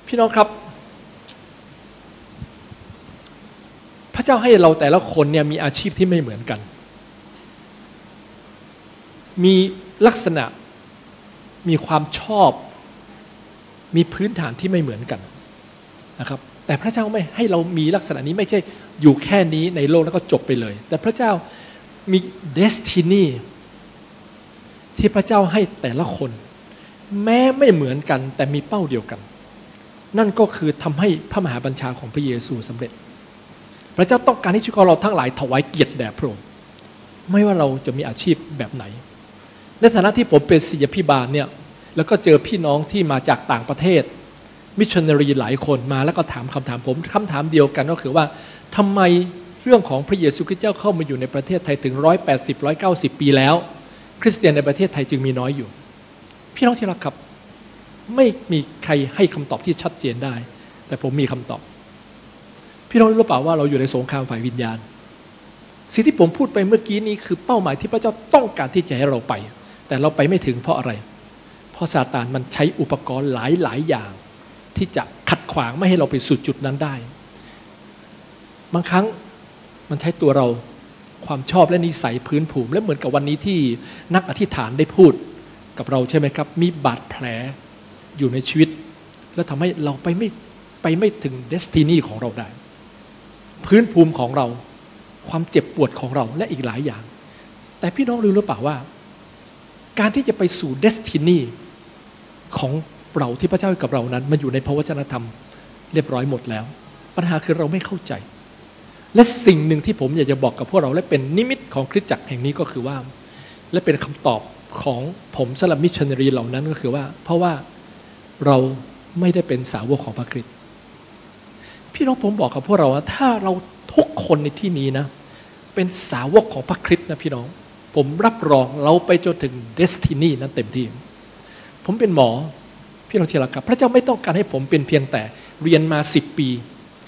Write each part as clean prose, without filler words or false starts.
พี่น้องครับพระเจ้าให้เราแต่ละคนเนี่ยมีอาชีพที่ไม่เหมือนกันมีลักษณะมีความชอบมีพื้นฐานที่ไม่เหมือนกันนะครับแต่พระเจ้าไม่ให้เรามีลักษณะนี้ไม่ใช่อยู่แค่นี้ในโลกแล้วก็จบไปเลยแต่พระเจ้ามีเดสตินีที่พระเจ้าให้แต่ละคนแม้ไม่เหมือนกันแต่มีเป้าเดียวกันนั่นก็คือทำให้พระมหาบัญชาของพระเยซูสำเร็จพระเจ้าต้องการให้ชีวิตของเราทั้งหลายถวายเกียรติแด่พระองค์ไม่ว่าเราจะมีอาชีพแบบไหนในฐานะที่ผมเป็นศิษยาภิบาลเนี่ยแล้วก็เจอพี่น้องที่มาจากต่างประเทศมิชชันนารีหลายคนมาแล้วก็ถามคำถามผมคำถามเดียวกันก็คือว่าทำไมเรื่องของพระเยซูคริสต์เจ้าเข้ามาอยู่ในประเทศไทยถึง180-190 ปีแล้วคริสเตียนในประเทศไทยจึงมีน้อยอยู่พี่น้องที่รักครับไม่มีใครให้คำตอบที่ชัดเจนได้แต่ผมมีคำตอบพี่น้องรู้เปล่าว่าเราอยู่ในสงครามฝ่ายวิญญาณสิ่งที่ผมพูดไปเมื่อกี้นี้คือเป้าหมายที่พระเจ้าต้องการที่จะให้เราไปแต่เราไปไม่ถึงเพราะอะไรเพราะซาตานมันใช้อุปกรณ์หลายอย่างที่จะขัดขวางไม่ให้เราไปสู่จุดนั้นได้บางครั้งมันใช้ตัวเราความชอบและนิสัยพื้นภูมิและเหมือนกับวันนี้ที่นักอธิษฐานได้พูดกับเราใช่ไหมครับมีบาดแผลอยู่ในชีวิตแล้วทำให้เราไปไม่ถึงเดสตินีของเราได้พื้นภูมิของเราความเจ็บปวดของเราและอีกหลายอย่างแต่พี่น้องรู้หรือเปล่าว่าการที่จะไปสู่เดสตินีของเราที่พระเจ้าให้กับเรานั้นมันอยู่ในพระวจนะธรรมเรียบร้อยหมดแล้วปัญหาคือเราไม่เข้าใจและสิ่งหนึ่งที่ผมอยากจะบอกกับพวกเราและเป็นนิมิตของคริสตจักรแห่งนี้ก็คือว่าและเป็นคำตอบของผมสำหรับมิชชันนารีเหล่านั้นก็คือว่าเพราะว่าเราไม่ได้เป็นสาวกของพระคริสต์พี่น้องผมบอกกับพวกเราว่าถ้าเราทุกคนในที่นี้นะเป็นสาวกของพระคริสต์นะพี่น้องผมรับรองเราไปจนถึงเดสตินีนั้นเต็มที่ผมเป็นหมอพี่น้องที่รักครับพระเจ้าไม่ต้องการให้ผมเป็นเพียงแต่เรียนมา10 ปี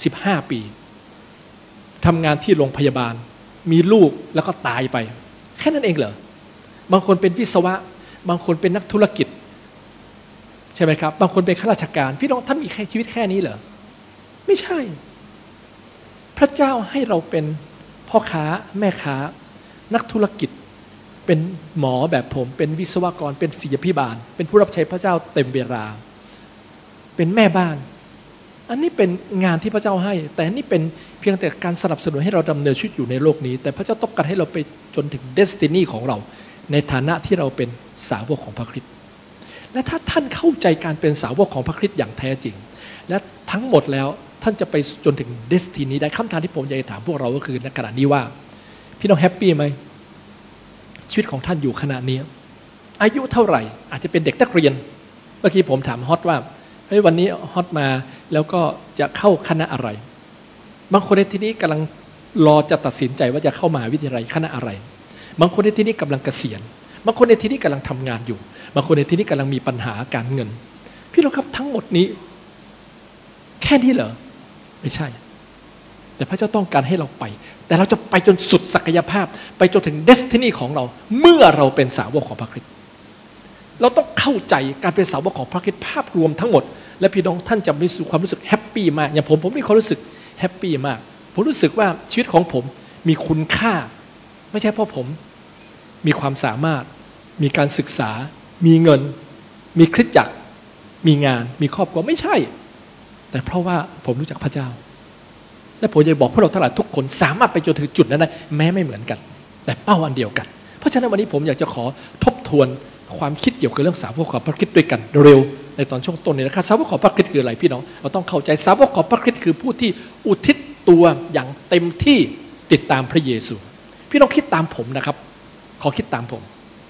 15 ปีทำงานที่โรงพยาบาลมีลูกแล้วก็ตายไปแค่นั้นเองเหรอบางคนเป็นวิศวะบางคนเป็นนักธุรกิจใช่ไหมครับบางคนเป็นข้าราชการพี่น้องท่านมีชีวิตแค่นี้เหรอไม่ใช่พระเจ้าให้เราเป็นพ่อค้าแม่ค้านักธุรกิจเป็นหมอแบบผมเป็นวิศวกรเป็นศิษยาภิบาลเป็นผู้รับใช้พระเจ้าเต็มเวลาเป็นแม่บ้านอันนี้เป็นงานที่พระเจ้าให้แต่นี่เป็นเพียงแต่การสนับสนุนให้เราดำเนินชีวิตอยู่ในโลกนี้แต่พระเจ้าต้องการให้เราไปจนถึงเดสตินีของเราในฐานะที่เราเป็นสาวกของพระคริสต์และถ้าท่านเข้าใจการเป็นสาวกของพระคริสต์อย่างแท้จริงและทั้งหมดแล้วท่านจะไปจนถึงเดสตินีได้คำถามที่ผมอยากจะถามพวกเราก็คือในขณะนี้ว่าพี่น้องแฮปปี้ไหมชีวิตของท่านอยู่ขณะนี้อายุเท่าไหร่อาจจะเป็นเด็กนักเรียนเมื่อกี้ผมถามฮอตว่าเฮ้ยวันนี้ฮอตมาแล้วก็จะเข้าคณะอะไรบางคนในที่นี้กำลังรอจะตัดสินใจว่าจะเข้ามหาวิทยาลัยคณะอะไรบางคนในที่นี้กำลังเกษียณบางคนในที่นี้กำลังทำงานอยู่บางคนในที่นี้กำลังมีปัญหาการเงินพี่น้องครับทั้งหมดนี้แค่นี้เหรอไม่ใช่แต่พระเจ้าต้องการให้เราไปแต่เราจะไปจนสุดศักยภาพไปจนถึงเดสตินีของเราเมื่อเราเป็นสาวกของพระคริสต์เราต้องเข้าใจการเป็นสาวกของพระคริสต์ภาพรวมทั้งหมดและพี่น้องท่านจะมีความรู้สึกแฮปปี้มากอย่างผมมีความรู้สึกแฮปปี้มากผมรู้สึกว่าชีวิตของผมมีคุณค่าไม่ใช่เพราะผมมีความสามารถมีการศึกษามีเงินมีคริสตจักรมีงานมีครอบครัวไม่ใช่แต่เพราะว่าผมรู้จักพระเจ้าและผมจะบอกพวกเราทั้งหลายทุกคนสามารถไปจนถึงจุดนั้นได้แม้ไม่เหมือนกันแต่เป้าอันเดียวกันเพราะฉะนั้นวันนี้ผมอยากจะขอทบทวนความคิดเกี่ยวกับเรื่องสาวกของพระคริสต์ด้วยกันเร็วในตอนช่วงต้นนี้นะครับสาวกของพระคริสต์คืออะไรพี่น้องเราต้องเข้าใจสาวกของพระคริสต์คือผู้ที่อุทิศตัวอย่างเต็มที่ติดตามพระเยซูพี่น้องคิดตามผมนะครับขอคิดตามผม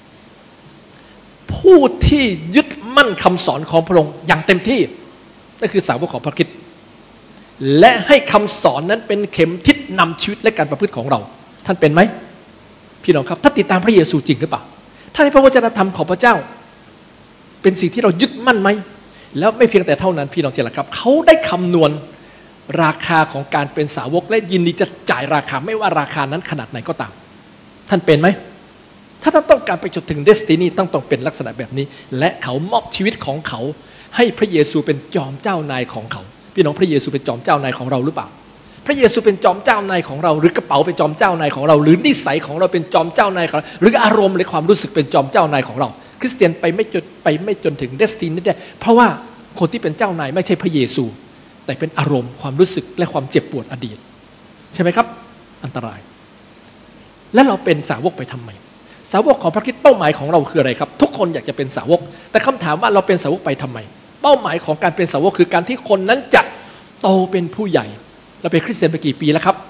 ผู้ที่ยึดมั่นคำสอนของพระองค์อย่างเต็มที่นั่นคือสาวกของพระคริสต์และให้คำสอนนั้นเป็นเข็มทิศนำชีวิตและการประพฤติของเราท่านเป็นไหมพี่น้องครับถ้าติดตามพระเยซูจริงหรือเปล่าถ้าในพระวจนะธรรมของพระเจ้าเป็นสิ่งที่เรายึดมั่นไหมแล้วไม่เพียงแต่เท่านั้นพี่น้องที่รักครับเขาได้คำนวณราคาของการเป็นสาวกและยินดีจะจ่ายราคาไม่ว่าราคานั้นขนาดไหนก็ตามท่านเป็นไหมถ้าท่านต้องการไปจนถึงเดสตินีต้องเป็นลักษณะแบบนี้และเขามอบชีวิตของเขาให้พระเยซูเป็นจอมเจ้านายของเขาพี่น้องพระเยซูเป็นจอมเจ้านายของเราหรือเปล่าพระเยซูเป็นจอมเจ้านายของเราหรือกระเป๋าเป็นจอมเจ้านายของเราหรือนิสัยของเราเป็นจอมเจ้านายของเราหรืออารมณ์หรือความรู้สึกเป็นจอมเจ้านายของเราคริสเตียนไปไม่จนถึงเดสตินีได้เพราะว่าคนที่เป็นเจ้านายไม่ใช่พระเยซูแต่เป็นอารมณ์ความรู้สึกและความเจ็บปวดอดีตใช่ไหมครับอันตรายและเราเป็นสาวกไปทำไมสาวกของพระคริสต์เป้าหมายของเราคืออะไรครับทุกคนอยากจะเป็นสาวกแต่คำถามว่าเราเป็นสาวกไปทำไมเป้าหมายของการเป็นสาวกคือการที่คนนั้นจะโตเป็นผู้ใหญ่เราเป็นคริสเตียนไปกี่ปีแล้วครับ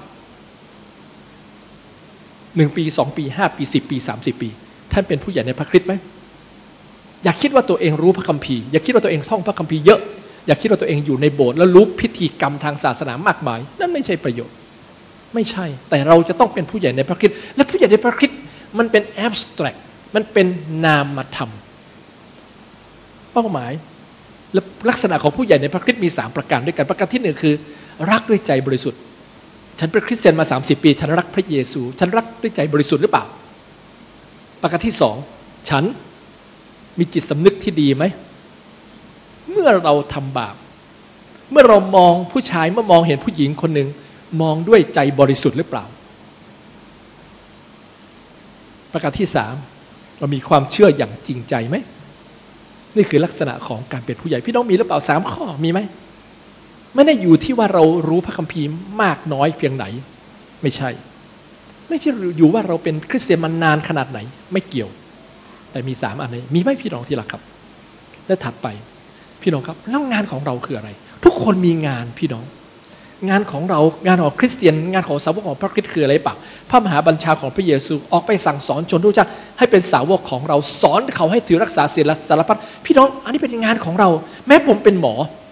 1 ปี2 ปี5 ปี10 ปี30 ปีท่านเป็นผู้ใหญ่ในพระคริสต์ไหมอย่าคิดว่าตัวเองรู้พระคัมภีร์อย่าคิดว่าตัวเองท่องพระคัมภีร์เยอะอย่าคิดว่าตัวเองอยู่ในโบสถ์แล้วรู้พิธีกรรมทางศาสนามากมายนั่นไม่ใช่ประโยชน์ไม่ใช่แต่เราจะต้องเป็นผู้ใหญ่ในพระคริสต์และผู้ใหญ่ในพระคริสต์มันเป็นแอบสแตรกมันเป็นนามธรรมเป้าหมายและลักษณะของผู้ใหญ่ในพระคริสต์มี3ประการด้วยกันประการที่1คือรักด้วยใจบริสุทธิ์ฉันเป็นคริสเตียนมา30 ปีฉันรักพระเยซูฉันรักด้วยใจบริสุทธิ์หรือเปล่าประการที่2ฉันมีจิตสำนึกที่ดีไหมเมื่อเราทำบาปเมื่อเรามองผู้ชายเมื่อมองเห็นผู้หญิงคนหนึ่งมองด้วยใจบริสุทธิ์หรือเปล่าประการที่3เรามีความเชื่ออย่างจริงใจไหมนี่คือลักษณะของการเป็นผู้ใหญ่พี่น้องมีหรือเปล่า3ข้อมีไหมไม่ได้อยู่ที่ว่าเรารู้พระคัมภีร์มากน้อยเพียงไหนไม่ใช่อยู่ว่าเราเป็นคริสเตียนมานานขนาดไหนไม่เกี่ยวแต่มี3อันนี้มีไหมพี่น้องที่รักครับและถัดไปพี่น้องครับแล้วงานของเราคืออะไรทุกคนมีงานพี่น้องงานของเรางานของคริสเตียนงานของสาวกของพระคริสต์คืออะไรเปล่าพระมหาบัญชาของพระเยซูออกไปสั่งสอนชนทุกชาติให้เป็นสาวกของเราสอนเขาให้ถือรักษาศีลสารพัดพี่น้องอันนี้เป็นงานของเราแม้ผมเป็นหม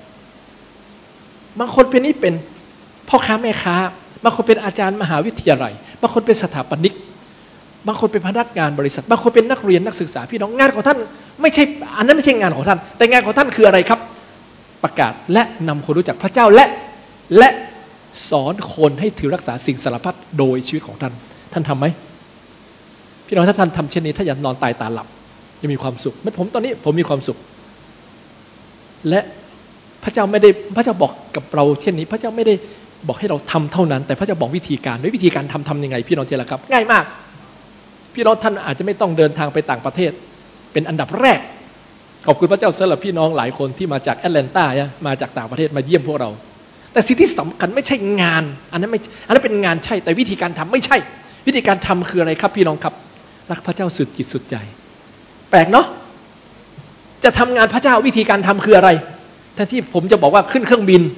อบางคนเป็นพ่อค้าแม่ค้าบางคนเป็นอาจารย์มหาวิทยาลัยบางคนเป็นสถาปนิกบางคนเป็นพนักงานบริษัทบางคนเป็นนักเรียนนักศึกษาพี่น้องงานของท่านไม่ใช่อันนั้นไม่ใช่งานของท่านแต่งานของท่านคืออะไรครับประกาศและนำคนรู้จักพระเจ้าและสอนคนให้ถือรักษาสิ่งสารพัดโดยชีวิตของท่านทำไหมพี่น้องถ้าท่านทำเช่นนี้ถ้าอย่านอนตายตาหลับจะมีความสุขเหมือนผมตอนนี้ผมมีความสุขและพระเจ้าบอกกับเราเช่นนี้พระเจ้าไม่ได้บอกให้เราทำเท่านั้นแต่พระเจ้าบอกวิธีการด้วยวิธีการทำยังไงพี่น้องเจริญครับง่ายมากพี่น้องท่านอาจจะไม่ต้องเดินทางไปต่างประเทศเป็นอันดับแรกขอบคุณพระเจ้าสำหรับพี่น้องหลายคนที่มาจากแอตแลนตามาจากต่างประเทศมาเยี่ยมพวกเราแต่สิ่งที่สำคัญไม่ใช่งานอันนั้นเป็นงานใช่แต่วิธีการทำไม่ใช่วิธีการทำคืออะไรครับพี่น้องครับรักพระเจ้าสุดจิตสุดใจแปลกเนาะจะทำงานพระเจ้าวิธีการทำคืออะไรแทนที่ผมจะบอกว่าขึ้นเครื่องบิน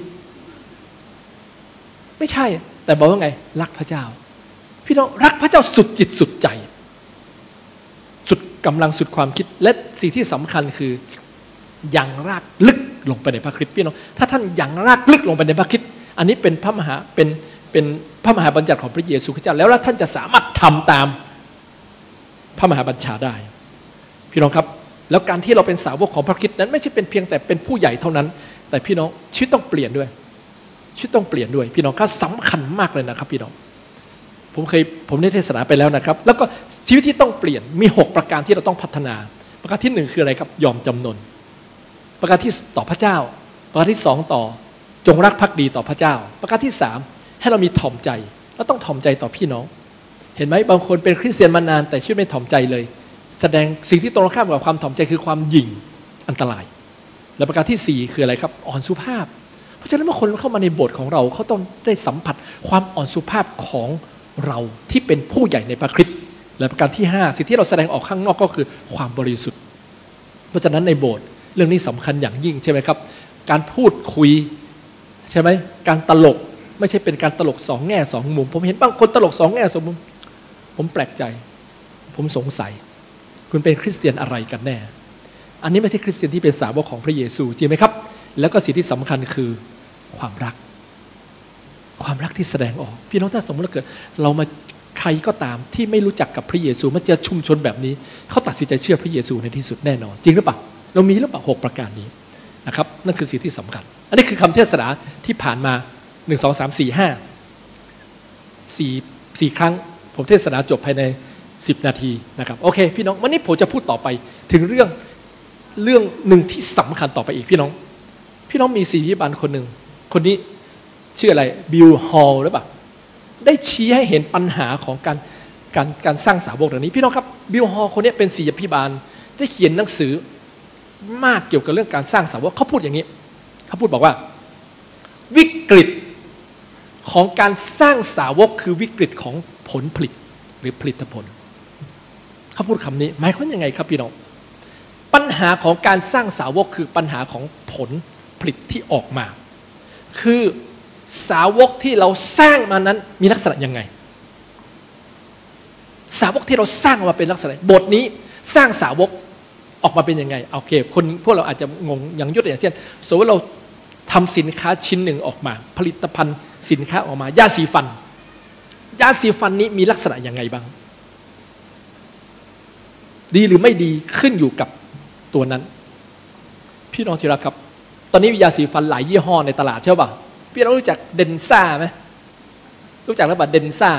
ไม่ใช่แต่บอกว่าไงรักพระเจ้าพี่น้องรักพระเจ้าสุดจิตสุดใจสุดกำลังสุดความคิดและสิ่งที่สำคัญคือยังรากลึกลงไปในพระคริสต์พี่น้องถ้าท่านยังรากลึกลงไปในพระคริสต์อันนี้เป็นพระมหาบัญญัติของพระเยซูคริสต์แล้วท่านจะสามารถทำตามพระมหาบัญชาได้พี่น้องครับแล้วการที่เราเป็นสาวกของพระคริสต์นั้นไม่ใช่เป็นเพียงแต่เป็นผู้ใหญ่เท่านั้นแต่พี่น้องชีวิตต้องเปลี่ยนด้วยชีวิตต้องเปลี่ยนด้วยพี่น้องก็สำคัญมากเลยนะครับพี่น้องผมได้เทศนาไปแล้วนะครับแล้วก็ชีวิตที่ต้องเปลี่ยนมี6ประการที่เราต้องพัฒนาประการที่1คืออะไรครับยอมจำนนประการที่ต่อพระเจ้าประการที่2ต่อจงรักภักดีต่อพระเจ้าประการที่3ให้เรามีถ่อมใจเราต้องถ่อมใจต่อพี่น้องเห็นไหมบางคนเป็นคริสเตียนมานานแต่ชีวิตไม่ถ่อมใจเลยแสดงสิ่งที่ตรงข้ามกับความถ่อมใจคือความหยิ่งอันตรายและประการที่4คืออะไรครับอ่อนสุภาพเพราะฉะนั้นเมื่อคนเข้ามาในโบสถ์ของเราเขาต้องได้สัมผัสความอ่อนสุภาพของเราที่เป็นผู้ใหญ่ในพระคริสต์และประการที่5สิ่งที่เราแสดงออกข้างนอกก็คือความบริสุทธิ์เพราะฉะนั้นในโบสถ์เรื่องนี้สำคัญอย่างยิ่งใช่ไหมครับการพูดคุยใช่ไหมการตลกไม่ใช่เป็นการตลก2แง่2มุมผมเห็นบางคนตลก2แง่2มุมผมแปลกใจผมสงสัยคุณเป็นคริสเตียนอะไรกันแน่อันนี้ไม่ใช่คริสเตียนที่เป็นสาวกของพระเยซูจริงไหมครับแล้วก็สิ่งที่สำคัญคือความรักที่แสดงออกพี่น้องถ้าสมมติว่าเกิดเรามาใครก็ตามที่ไม่รู้จักกับพระเยซูมาเจอชุมชนแบบนี้เขาตัดสินใจเชื่อพระเยซูในที่สุดแน่นอนจริงหรือเปล่าเรามีหรือเปล่า6ประการนี้นะครับนั่นคือสิ่งที่สำคัญอันนี้คือคำเทศนาที่ผ่านมา1 2 3 4 5 4ครั้งผมเทศนาจบภายใน10 นาทีนะครับโอเคพี่น้องวันนี้ผมจะพูดต่อไปถึงเรื่องเรื่องหนึ่งที่สำคัญต่อไปอีกพี่น้องมีศิษยาบาลคนหนึ่งคนนี้ชื่ออะไรบิลฮอลหรือเปล่าได้ชี้ให้เห็นปัญหาของการสร้างสาวกอย่างนี้พี่น้องครับบิลฮอลคนนี้เป็นศิษยาบาลได้เขียนหนังสือมากเกี่ยวกับเรื่องการสร้างสาวกเขาพูดอย่างนี้เขาพูดบอกว่าวิกฤตของการสร้างสาวกคือวิกฤตของผลผลิตหรือผลิตผลเขาพูดคำนี้หมายความยังไงครับพี่น้องปัญหาของการสร้างสาวกคือปัญหาของผลผลิตที่ออกมาคือสาวกที่เราสร้างมานั้นมีลักษณะยังไงสาวกที่เราสร้างมาเป็นลักษณะบทนี้สร้างสาวกออกมาเป็นยังไงโอเคคนพวกเราอาจจะงงอย่างยกตัวอย่างเช่นสมมติเราทำสินค้าชิ้นหนึ่งออกมาผลิตภัณฑ์สินค้าออกมายาสีฟันนี้มีลักษณะยังไงบ้างดีหรือไม่ดีขึ้นอยู่กับตัวนั้นพี่น้องที่รักครับตอนนี้มียาสีฟันหลายยี่ห้อในตลาดใช่ป่ะพี่น้องรู้จักเดนซ่าไหมรู้จักหรือเปล่าเดนซ่า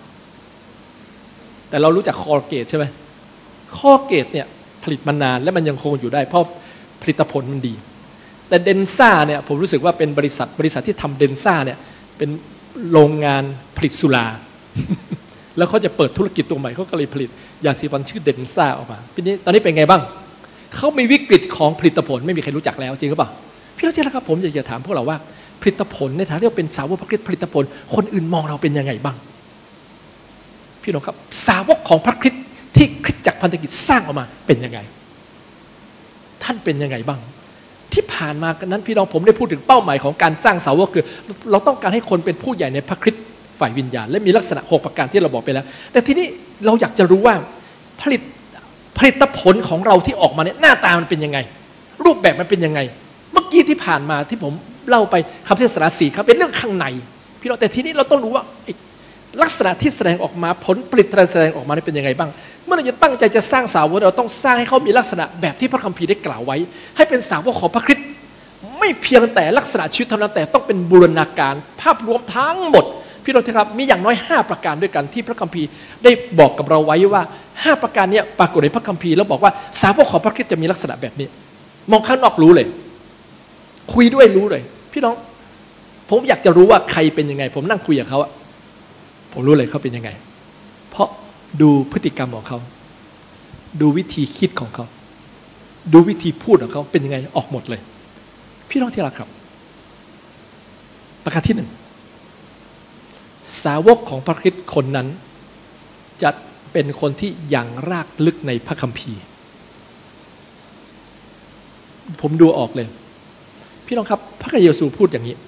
แต่เรารู้จักคอร์เกตใช่ไหมคอร์เกตเนี่ยผลิตมานานและมันยังคงอยู่ได้เพราะผลิตผลมันดีแต่เดนซ่าเนี่ยผมรู้สึกว่าเป็นบริษัทที่ทำเดนซ่าเนี่ยเป็นโรงงานผลิตสุรา แล้วเขาจะเปิดธุรกิจตัวใหม่เขาก็เลยผลิตยาสีฟันชื่อเดนซ่าออกมาตอนนี้เป็นไงบ้างเขามีวิกฤตของผลิตผลไม่มีใครรู้จักแล้วจริงหรือเปล่าพี่น้องที่รักครับผมอยากจะถามพวกเราว่าผลิตผลในฐานะที่เราเป็นสาวกพระคริสต์ผลิตผลคนอื่นมองเราเป็นยังไงบ้างพี่น้องครับสาวกของพระคริสต์ที่คริสตจักรพันธกิจสร้างออกมาเป็นยังไงท่านเป็นยังไงบ้างที่ผ่านมานั้นพี่น้องผมได้พูดถึงเป้าหมายของการสร้างสาวกคือเราต้องการให้คนเป็นผู้ใหญ่ในพระคริสต์ฝ่ายวิญญาณและมีลักษณะ6ประการที่เราบอกไปแล้วแต่ทีนี้เราอยากจะรู้ว่าผลิตผลของเราที่ออกมาเนี่ยหน้าตามันเป็นยังไงรูปแบบมันเป็นยังไงเมื่อกี้ที่ผ่านมาที่ผมเล่าไปคำเทศนา4ครับเป็นเรื่องข้างในพี่น้องแต่ทีนี้เราต้องรู้ว่าลักษณะที่แสดงออกมาผลผลิตที่แสดงออกมาเป็นยังไงบ้างเมื่อเราจะตั้งใจจะสร้างสาวกเราต้องสร้างให้เขามีลักษณะแบบที่พระคัมภีร์ได้กล่าวไว้ให้เป็นสาวกของพระคริสต์ไม่เพียงแต่ลักษณะชีวิตเท่านั้นแต่ต้องเป็นบูรณาการภาพรวมทั้งหมดพี่น้องครับมีอย่างน้อย5ประการด้วยกันที่พระคัมภีร์ได้บอกกับเราไว้ว่า5ประการนี้ปรากฏในพระคัมภีร์แล้วบอกว่าสาวกของพระคริสต์จะมีลักษณะแบบนี้มองข้างนอกรู้เลยคุยด้วยรู้เลยพี่น้องผมอยากจะรู้ว่าใครเป็นยังไงผมนั่งคุยกับเขาผมรู้เลยเขาเป็นยังไงเพราะดูพฤติกรรมของเขาดูวิธีคิดของเขาดูวิธีพูดของเขาเป็นยังไงออกหมดเลยพี่น้องที่รักครับประการที่1สาวกของพระคริสต์คนนั้นจะเป็นคนที่ยังรากลึกในพระคัมภีร์ผมดูออกเลยพี่น้องครับพระเยซูพูดอย่างนี้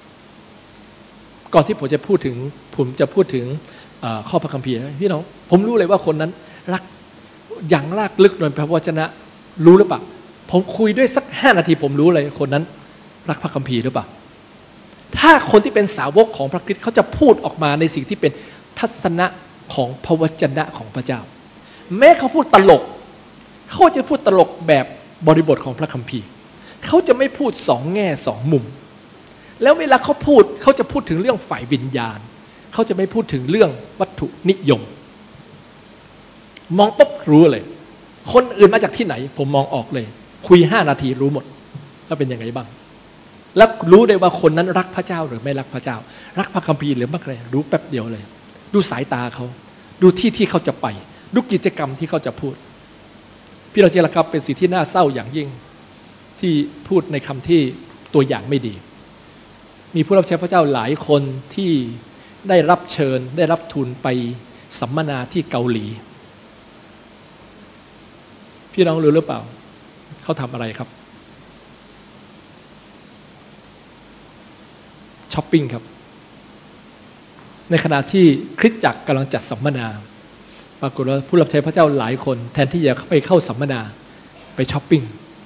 ก่อนที่ผมจะพูดถึงข้อพระคัมภีร์พี่น้องผมรู้เลยว่าคนนั้นรักอย่างรากลึกในพระวจนะรู้หรือเปล่าผมคุยด้วยสัก5 นาทีผมรู้เลยคนนั้นรักพระคัมภีร์หรือเปล่าถ้าคนที่เป็นสาวกของพระคริสต์เขาจะพูดออกมาในสิ่งที่เป็นทัศนะของพระวจนะของพระเจ้าแม้เขาพูดตลกเขาจะพูดตลกแบบบริบทของพระคัมภีร์เขาจะไม่พูด2 แง่ 2 มุมแล้วเวลาเขาพูดเขาจะพูดถึงเรื่องฝ่ายวิญญาณเขาจะไม่พูดถึงเรื่องวัตถุนิยมมองปุ๊บรู้เลยคนอื่นมาจากที่ไหนผมมองออกเลยคุย5 นาทีรู้หมดว่าเป็นยังไงบ้างแล้วรู้ได้ว่าคนนั้นรักพระเจ้าหรือไม่รักพระเจ้ารักพระคัมภีร์หรือไม่รู้แป๊บเดียวเลยดูสายตาเขาดูที่เขาจะไปดูกิจกรรมที่เขาจะพูดพี่เราเจริญครับเป็นสิ่งที่น่าเศร้าอย่างยิ่งที่พูดในคำที่ตัวอย่างไม่ดีมีผู้รับใช้พระเจ้าหลายคนที่ได้รับเชิญได้รับทุนไปสัมมนาที่เกาหลีพี่น้องรู้หรือเปล่าเขาทำอะไรครับช้อปปิ้งครับในขณะที่คริสตจักรกำลังจัดสัมมนาปรากฏว่าผู้รับใช้พระเจ้าหลายคนแทนที่จะไปเข้าสัมมนาไปช้อปปิ้ง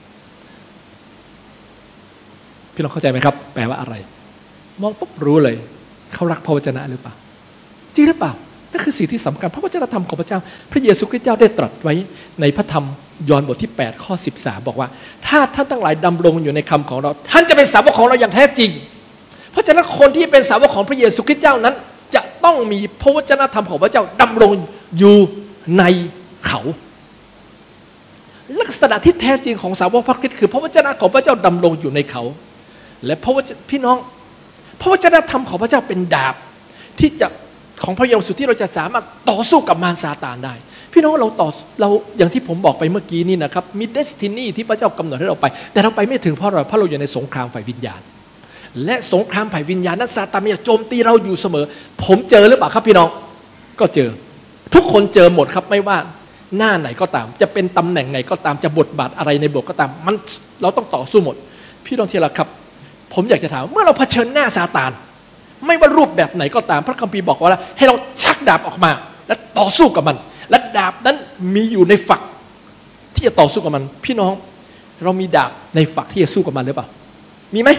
พี่น้องเข้าใจไหมครับแปลว่าอะไรมองปุ๊บรู้เลยเขารักพระวจนะหรือเปล่าจริงหรือเปล่านั่นคือสิ่งที่สำคัญพระวจนะธรรมของพระเจ้าพระเยซูคริสต์เจ้าได้ตรัสไว้ในพระธรรมยอห์นบทที่8 ข้อ 13บอกว่าถ้าท่านทั้งหลายดำรงอยู่ในคำของเราท่านจะเป็นสาวกของเราอย่างแท้จริงเพราะฉะนั้นคนที่เป็นสาวกของพระเยซูคริสต์เจ้านั้นจะต้องมีพระวจนะธรรมของพระเจ้าดำรงอยู่ในเขาลักษณะที่แท้จริงของสาวกพระคริสต์คือพระวจนะของพระเจ้าดำรงอยู่ในเขาและพี่น้องพระวจนะธรรมของพระเจ้าเป็นดาบที่จะของพระเยซูที่เราจะสามารถต่อสู้กับมารซาตานได้พี่น้องเราอย่างที่ผมบอกไปเมื่อกี้นี่นะครับมีเดสตินีที่พระเจ้ากำหนดให้เราไปแต่เราไปไม่ถึงเพราะเราอยู่ในสงครามฝ่ายวิญญาณและสงครามฝ่ายวิญญาณนั้นซาตานมันจะโจมตีเราอยู่เสมอผมเจอหรือเปล่าครับพี่น้องก็เจอทุกคนเจอหมดครับไม่ว่าหน้าไหนก็ตามจะเป็นตำแหน่งไหนก็ตามจะบทบาทอะไรในบทก็ตามเราต้องต่อสู้หมดพี่น้องที่รักครับผมอยากจะถามเมื่อเราเผชิญหน้าซาตานไม่ว่ารูปแบบไหนก็ตามพระคัมภีร์บอกว่าให้เราชักดาบออกมาและต่อสู้กับมันและดาบนั้นมีอยู่ในฝักที่จะต่อสู้กับมันพี่น้องเรามีดาบในฝักที่จะสู้กับมันหรือเปล่ามีไหม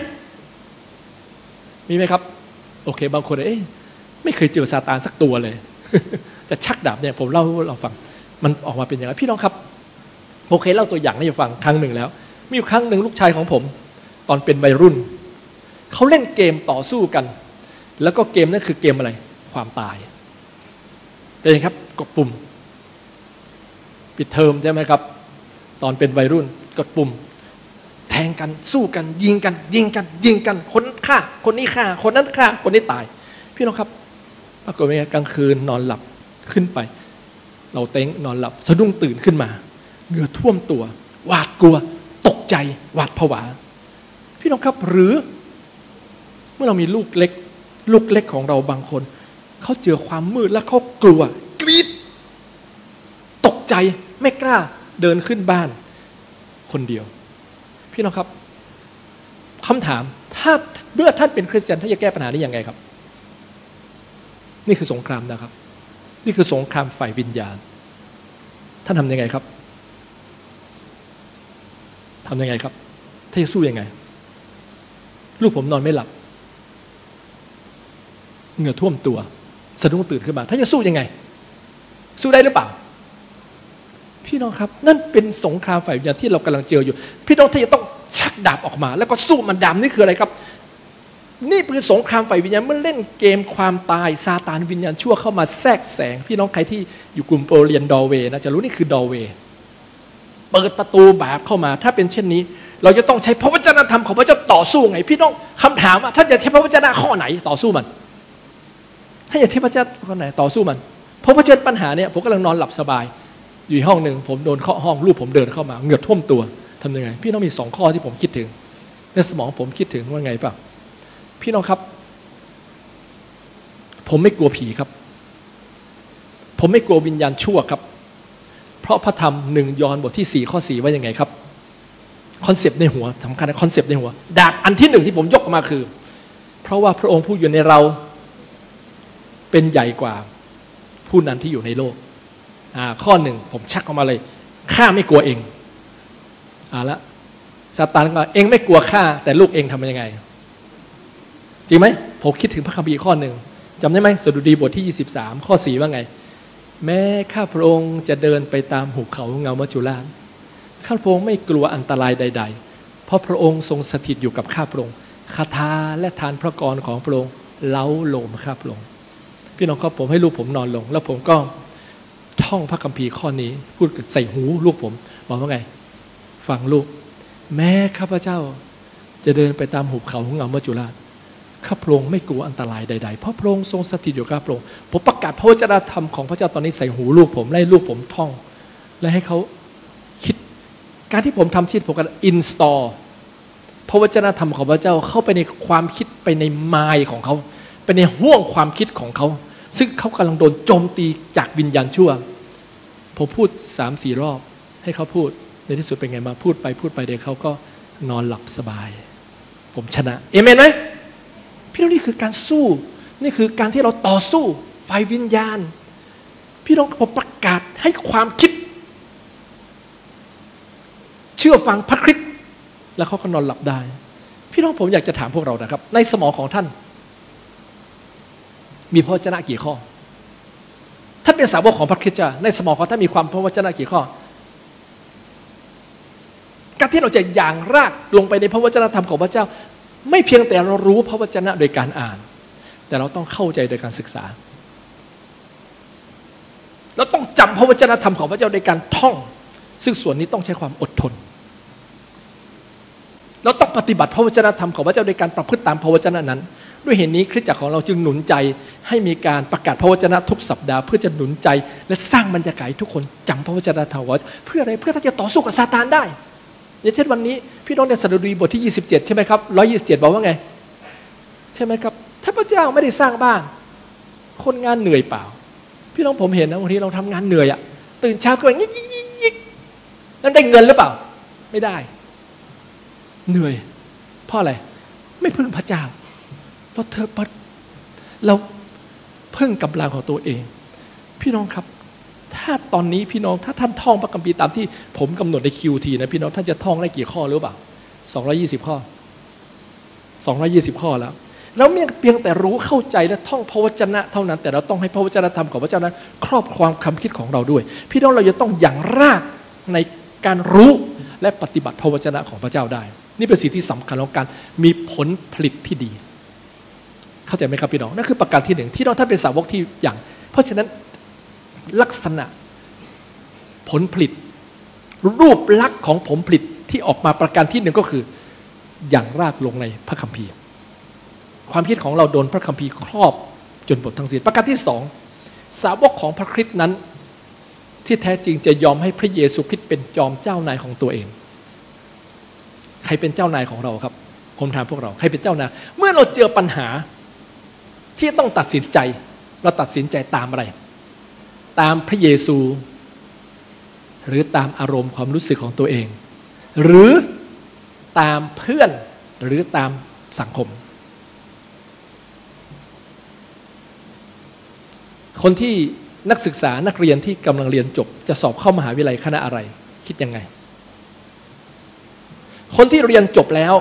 ครับโอเคบางคนไม่เคยเจอซาตานสักตัวเลย จะชักดาบเนี่ยผมเล่าให้เราฟังมันออกมาเป็นอย่างไรพี่น้องครับโอเคเล่าตัวอย่างให้ฟังครั้งหนึ่งแล้วมีอยู่ครั้งหนึ่งลูกชายของผมตอนเป็นวัยรุ่นเขาเล่นเกมต่อสู้กันแล้วก็เกมนั้นคือเกมอะไรความตายเป็นไงครับกดปุ่มปิดเทอมใช่ไหมครับตอนเป็นวัยรุ่นกดปุ่มแทงกันสู้กันยิงกันคนฆ่าคนนี้ฆ่าคนนั้นฆ่าคนนี้ตายพี่น้องครับปรากฏว่ากลางคืนนอนหลับขึ้นไปเราเต้งนอนหลับสะดุ้งตื่นขึ้นมาเหงื่อท่วมตัวหวาดกลัวตกใจหวาดผวาพี่น้องครับหรือเมื่อเรามีลูกเล็กของเราบางคนเขาเจอความมืดแล้วเขากลัวกรี๊ดตกใจไม่กล้าเดินขึ้นบ้านคนเดียวพี่น้องครับคำถามถ้าเมื่อท่านเป็นคริสเตียนท่านจะแก้ปัญหานี้ยังไงครับนี่คือสงครามนะครับนี่คือสงครามฝ่ายวิญญาณท่านทำยังไงครับท่านจะสู้ยังไงลูกผมนอนไม่หลับเหงื่อท่วมตัวสะดุ้งตื่นขึ้นมาท่านจะสู้ยังไงสู้ได้หรือเปล่าพี่น้องครับนั่นเป็นสงครามฝ่ายวิญญาณที่เรากำลังเจออยู่พี่น้องท่านจะต้องชักดาบออกมาแล้วก็สู้มันดาบนี่คืออะไรครับนี่คือสงครามฝ่ายวิญญาณเมื่อเล่นเกมความตายซาตานวิญญาณชั่วเข้ามาแทรกแซงพี่น้องใครที่อยู่กลุ่มโปรเลียนดอร์เวย์นะจะรู้นี่คือดอร์เวย์เปิดประตูบาปเข้ามาถ้าเป็นเช่นนี้เราจะต้องใช้พระวจนะธรรมของพระเจ้าต่อสู้ไงพี่น้องคำถามว่าท่านจะใช้พระวจนะข้อไหนต่อสู้มันท่านจะใช้พระวจนะข้อไหนต่อสู้มันเพราะเผชิญปัญหาเนี่ยผมกำลังนอนหลับสบายอยู่ห้องหนึ่งผมโดนเคาะห้องลูกผมเดินเข้ามาเหงื่อท่วมตัวทำยังไงพี่น้องมี2ข้อที่ผมคิดถึงในสมองผมคิดถึงว่าไงป่ะพี่น้องครับผมไม่กลัวผีครับผมไม่กลัววิญญาณชั่วครับเพราะพระธรรม1 ยอห์นบทที่4 ข้อ 4ว่ายังไงครับคอนเซปต์ในหัวสำคัญนะคอนเซปต์ในหัวดาบอันที่1ที่ผมยกออกมาคือเพราะว่าพระองค์ผู้อยู่ในเราเป็นใหญ่กว่าผู้นั้นที่อยู่ในโลกข้อ1ผมชักออกมาเลยข้าไม่กลัวเองละซาตานก็เองไม่กลัวข้าแต่ลูกเองทำยังไงจริงไหมผมคิดถึงพระคัมภีร์ข้อหนึ่งจำได้ไหมสดุดีบทที่23 ข้อ 4ว่าไงแม้ข้าพระองค์จะเดินไปตามหุบเขาเงามัจจุราชข้าพระองค์ไม่กลัวอันตรายใดๆเพราะพระองค์ทรงสถิตอยู่กับข้าพระองค์คาถาและทานพระกรของพระองค์เล้าโลมข้าพระองค์พี่น้องครับผมให้ลูกผมนอนลงแล้วผมก็ท่องพระคัมภีร์ข้อนี้พูดใส่หูลูกผมบอกว่าไงฟังลูกแม้ข้าพเจ้าจะเดินไปตามหุบเขาเงามัจจุราชข้าพระองค์ไม่กลัวอันตรายใดๆเพราะพระองค์ทรงสถิตอยู่กับพระองค์ผมประกาศพระวจนะธรรมของพระเจ้าตอนนี้ใส่หูลูกผมไล่ลูกผมท่องและให้เขาคิดการที่ผมทำชีวิตผมก็อินสตอลพระวจนะธรรมของพระเจ้าเข้าไปในความคิดไปในมายของเขาไปในห่วงความคิดของเขาซึ่งเขากำลังโดนโจมตีจากวิญญาณชั่วผมพูด 3-4 รอบให้เขาพูดในที่สุดเป็นไงมาพูดไปเดี๋ยวเขาก็นอนหลับสบายผมชนะเอเมนไหมพี่น้องนี่คือการสู้นี่คือการที่เราต่อสู้ฝ่ายวิญญาณพี่น้องผมประกาศให้ความคิดเชื่อฟังพระคริสต์แล้วเขาก็นอนหลับได้พี่น้องผมอยากจะถามพวกเรานะครับในสมองของท่านมีพระวจนะกี่ข้อท่านเป็นสาวกของพระคริสต์จ้าในสมองของท่านมีความพระวจนะกี่ข้อการที่เราจะอย่างรากลงไปในพระวจนะธรรมของพระเจ้าไม่เพียงแต่เรารู้พระวจนะโดยการอ่านแต่เราต้องเข้าใจโดยการศึกษาเราต้องจำพระวจนะธรรมของพระเจ้าโดยการท่องซึ่งส่วนนี้ต้องใช้ความอดทนเราต้องปฏิบัติพระวจนะธรรมของพระเจ้าโดยการประพฤติตามพระวจนะนั้นด้วยเหตุนี้คริสตจักรของเราจึงหนุนใจให้มีการประกาศพระวจนะทุกสัปดาห์เพื่อจะหนุนใจและสร้างบรรยากาศให้ทุกคนจำพระวจนะธรรมเพื่ออะไรเพื่อที่จะต่อสู้กับซาตานได้อย่างเช่นวันนี้พี่น้องในสดุดีบทที่27ใช่ไหมครับ127บอกว่าไงใช่ไหมครับถ้าพระเจ้าไม่ได้สร้างบ้านคนงานเหนื่อยเปล่าพี่น้องผมเห็นนะบางทีเราทำงานเหนื่อยอะตื่นเช้าก็อย่างยิกแล้วได้เงินหรือเปล่าไม่ได้เหนื่อยเพราะอะไรไม่พึ่งพระเจ้าเราพึ่งกำลังของตัวเองพี่น้องครับถ้าตอนนี้พี่น้องถ้าท่านท่องพระคัมภีร์ตามที่ผมกำหนดใน QT นะพี่น้องท่านจะท่องได้กี่ข้อหรือเปล่า220ข้อ220ข้อแล้วเพียงแต่รู้เข้าใจและท่องพระวจนะเท่านั้นแต่เราต้องให้พระวจนะธรรมของพระเจ้านั้นครอบครองความคิดของเราด้วยพี่น้องเราจะต้องอย่างรากในการรู้และปฏิบัติพระวจนะของพระเจ้าได้นี่เป็นสิ่งที่สำคัญของการมีผลผลิตที่ดีเข้าใจไหมครับพี่น้องนั่นคือประการที่หนึ่งที่เราท่านเป็นสาวกที่อย่างเพราะฉะนั้นลักษณะผลผลิตรูปลักษณ์ของผลผลิตที่ออกมาประการที่หนึ่งก็คืออย่างรากลงในพระคัมภีร์ความคิดของเราโดนพระคัมภีร์ครอบจนหมดทั้งสิ้นประการที่สองสาวกของพระคริสต์นั้นที่แท้จริงจะยอมให้พระเยซูคริสต์เป็นจอมเจ้านายของตัวเองใครเป็นเจ้านายของเราครับผมถามพวกเราใครเป็นเจ้านายเมื่อเราเจอปัญหาที่ต้องตัดสินใจเราตัดสินใจตามอะไรตามพระเยซูหรือตามอารมณ์ความรู้สึกของตัวเองหรือตามเพื่อนหรือตามสังคมคนที่นักศึกษานักเรียนที่กำลังเรียนจบจะสอบเข้ามหาวิทยาลัยคณะอะไรคิดยังไงคนที่เรียนจบแล้ว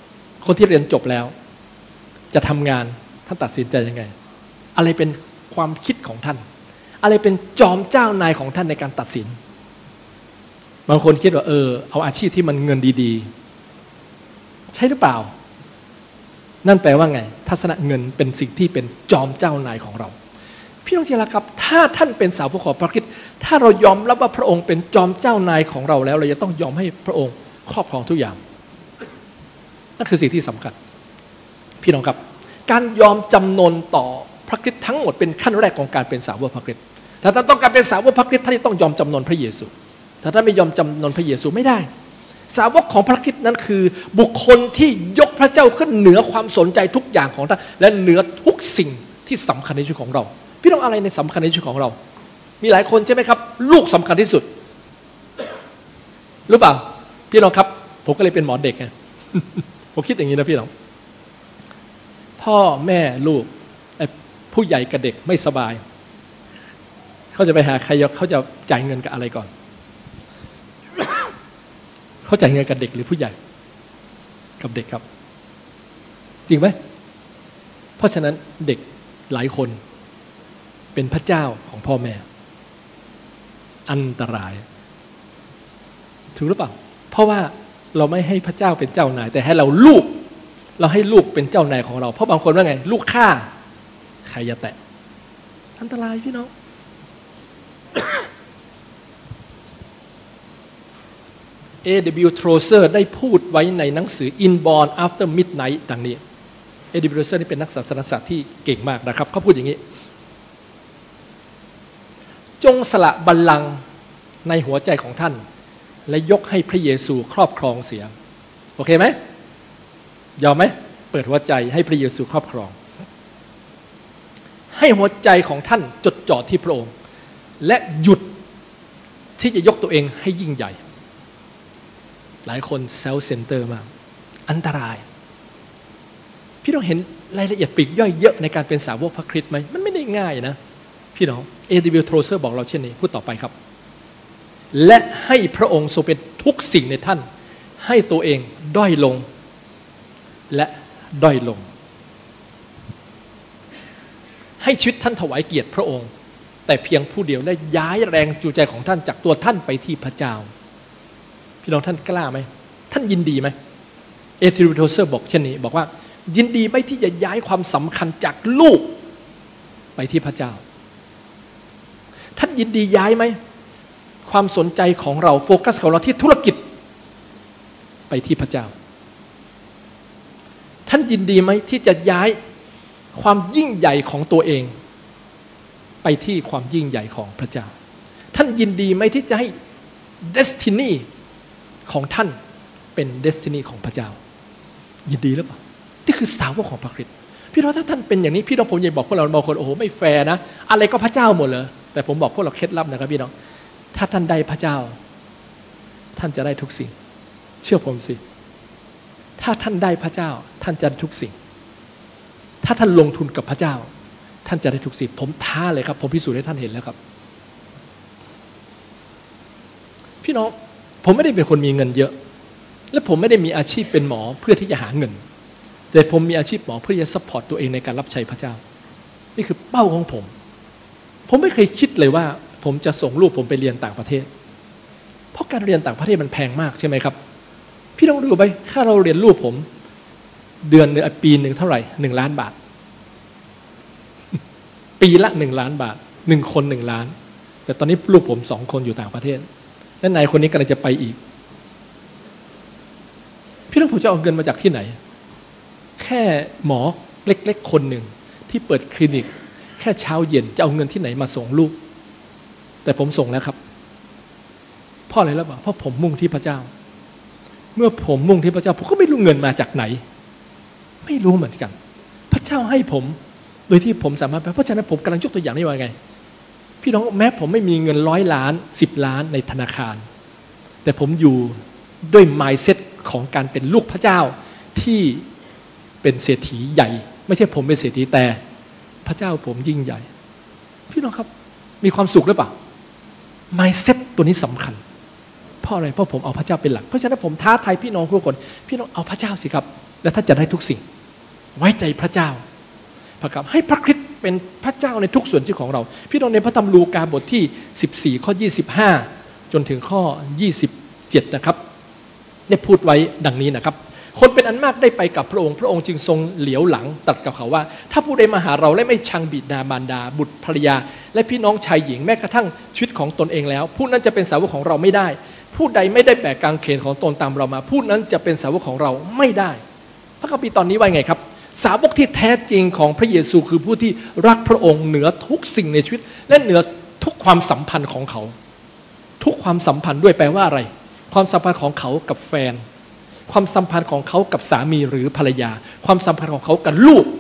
จะทำงานท่านตัดสินใจยังไงอะไรเป็นความคิดของท่านอะไรเป็นจอมเจ้านายของท่านในการตัดสินบางคนคิดว่าเอาอาชีพที่มันเงินดีๆใช่หรือเปล่านั่นแปลว่าไงทัศนะเงินเป็นสิ่งที่เป็นจอมเจ้านายของเราพี่น้องที่รักครับถ้าท่านเป็นสาวกของพระคริสต์ถ้าเรายอมรับว่าพระองค์เป็นจอมเจ้านายของเราแล้วเราจะต้องยอมให้พระองค์ครอบครองทุกอย่างนั่นคือสิ่งที่สำคัญพี่น้องครับการยอมจำนนต่อพระคริสต์ทั้งหมดเป็นขั้นแรกของการเป็นสาวกพระคริสต์ถ้าท่านต้องการเป็นสาวกพระคริสต์ท่านต้องยอมจำนนพระเยซูถ้าท่านไม่ยอมจำนนพระเยซูไม่ได้สาวกของพระคริสต์นั้นคือบุคคลที่ยกพระเจ้าขึ้นเหนือความสนใจทุกอย่างของท่านและเหนือทุกสิ่งที่สำคัญในชีวิตของเราพี่น้องอะไรในสำคัญในชีวิตของเรามีหลายคนใช่ไหมครับลูกสำคัญที่สุดรู้เปล่าพี่น้องครับผมก็เลยเป็นหมอเด็กไง ผมคิดอย่างนี้นะพี่น้องพ่อแม่ลูกผู้ใหญ่กับเด็กไม่สบายเขาจะไปหาใครเขาจะจ่ายเงินกับอะไรก่อน เขาจ่ายเงินกับเด็กหรือผู้ใหญ่กับเด็กครับจริงไหมเพราะฉะนั้นเด็กหลายคนเป็นพระเจ้าของพ่อแม่อันตรายถูกหรือเปล่าเพราะว่าเราไม่ให้พระเจ้าเป็นเจ้านายแต่ให้เราให้ลูกเป็นเจ้านายของเราเพราะบางคนว่าไงลูกข้าใครอย่าแตะอันตรายพี่น้อง A.W. Tozer ได้พูดไว้ในหนังสือ Inborn After Midnight ดังนี้ A.W. Tozer นี่เป็นนักศาสนศาสตร์ที่เก่งมากนะครับเขาพูดอย่างนี้จงสละบัลลังก์ในหัวใจของท่านและยกให้พระเยซูครอบครองเสียโอเคไหมยอมไหมเปิดหัวใจให้พระเยซูครอบครองให้หัวใจของท่านจดจ่อที่พระองค์และหยุดที่จะยกตัวเองให้ยิ่งใหญ่หลายคนเซลฟ์เซนเตอร์มากอันตรายพี่ต้องเห็นรายละเอียดปลีกย่อยเยอะในการเป็นสาวกพระคริสต์ไหมมันไม่ได้ง่ายนะพี่น้อง A.W. Tozer บอกเราเช่นนี้พูดต่อไปครับและให้พระองค์ทรงเป็นทุกสิ่งในท่านให้ตัวเองด้อยลงและด้อยลงให้ชีวิตท่านถวายเกียรติพระองค์แต่เพียงผู้เดียวและย้ายแรงจูงใจของท่านจากตัวท่านไปที่พระเจ้าพี่น้องท่านกล้าไหมท่านยินดีไหมA.W. Tozer บอกเช่นนี้บอกว่ายินดีไหมที่จะย้ายความสำคัญจากลูกไปที่พระเจ้าท่านยินดีย้ายไหมความสนใจของเราโฟกัสของเราที่ธุรกิจไปที่พระเจ้าท่านยินดีไหมที่จะย้ายความยิ่งใหญ่ของตัวเองไปที่ความยิ่งใหญ่ของพระเจ้าท่านยินดีไหมที่จะให้ destiny ของท่านเป็น destiny ของพระเจ้ายินดีหรือเปล่านี่คือสาวกของพระคริสต์พี่น้องถ้าท่านเป็นอย่างนี้พี่น้องผมอยากบอกพวกเราบางคนโอ้โหไม่แฟร์นะอะไรก็พระเจ้าหมดเลยแต่ผมบอกพวกเราเคล็ดลับนะครับพี่น้องถ้าท่านได้พระเจ้าท่านจะได้ทุกสิ่งเชื่อผมสิถ้าท่านได้พระเจ้าท่านจะได้ทุกสิ่งถ้าท่านลงทุนกับพระเจ้าท่านจะได้ทุกสิ่งผมท้าเลยครับผมพิสูจน์ให้ท่านเห็นแล้วครับพี่น้องผมไม่ได้เป็นคนมีเงินเยอะและผมไม่ได้มีอาชีพเป็นหมอเพื่อที่จะหาเงินแต่ผมมีอาชีพหมอเพื่อจะซัพพอร์ตตัวเองในการรับใช้พระเจ้านี่คือเป้าของผมไม่เคยคิดเลยว่าผมจะส่งลูกผมไปเรียนต่างประเทศเพราะการเรียนต่างประเทศมันแพงมากใช่ไหมครับพี่ต้องดูไปค่าเราเรียนลูกผมเดือนหนึ่งปีหนึ่งเท่าไหร่1 ล้านบาทปีละ1 ล้านบาท1 คน1 ล้านแต่ตอนนี้ลูกผม2 คนอยู่ต่างประเทศและนายคนนี้กำลังจะไปอีกพี่ต้องผมจะเอาเงินมาจากที่ไหนแค่หมอเล็กๆคนหนึ่งที่เปิดคลินิกแค่เช้าเย็นจะเอาเงินที่ไหนมาส่งลูกแต่ผมส่งแล้วครับเพราะอะไรล่ะเพราะผมมุ่งที่พระเจ้าเมื่อผมมุ่งที่พระเจ้าผมก็ไม่รู้เงินมาจากไหนไม่รู้เหมือนกันพระเจ้าให้ผมโดยที่ผมสามารถเพราะฉะนั้นผมกำลังยกตัวอย่างนี้ว่าไงพี่น้องแม้ผมไม่มีเงิน100 ล้าน10 ล้านในธนาคารแต่ผมอยู่ด้วย mindset ของการเป็นลูกพระเจ้าที่เป็นเศรษฐีใหญ่ไม่ใช่ผมเป็นเศรษฐีแต่พระเจ้าผมยิ่งใหญ่พี่น้องครับมีความสุขหรือเปล่า mindset ตัวนี้สำคัญเพราะอะไรเพราะผมเอาพระเจ้าเป็นหลักเพราะฉะนั้นผมท้าทายพี่น้องทุกคนพี่น้องเอาพระเจ้าสิครับแล้วท่านจะได้ทุกสิ่งไว้ใจพระเจ้าพระกับให้พระคริสต์เป็นพระเจ้าในทุกส่วนที่ของเราพี่น้องในพระธรรมลูกาบทที่14ข้อ25จนถึงข้อ27นะครับได้พูดไว้ดังนี้นะครับคนเป็นอันมากได้ไปกับพระองค์พระองค์จึงทรงเหลียวหลังตรัสกับเขาว่าถ้าผู้ใดมาหาเราและไม่ชังบิดามารดาบุตรภรรยาและพี่น้องชายหญิงแม้กระทั่งชีวิตของตนเองแล้วผู้นั้นจะเป็นสาวกของเราไม่ได้ผู้ใดไม่ได้แบกกางเขนของตนตามเรามาผู้นั้นจะเป็นสาวกของเราไม่ได้พระคัมภีร์ตอนนี้ว่าไงครับสาวกที่แท้จริงของพระเยซูคือผู้ที่รักพระองค์เหนือทุกสิ่งในชีวิตและเหนือทุกความสัมพันธ์ของเขาทุกความสัมพันธ์ด้วยแปลว่าอะไรความสัมพันธ์ของเขากับแฟนความสัมพันธ์ของเขากับสามีหรือภรรยาความสัมพันธ์ของเขากับลูก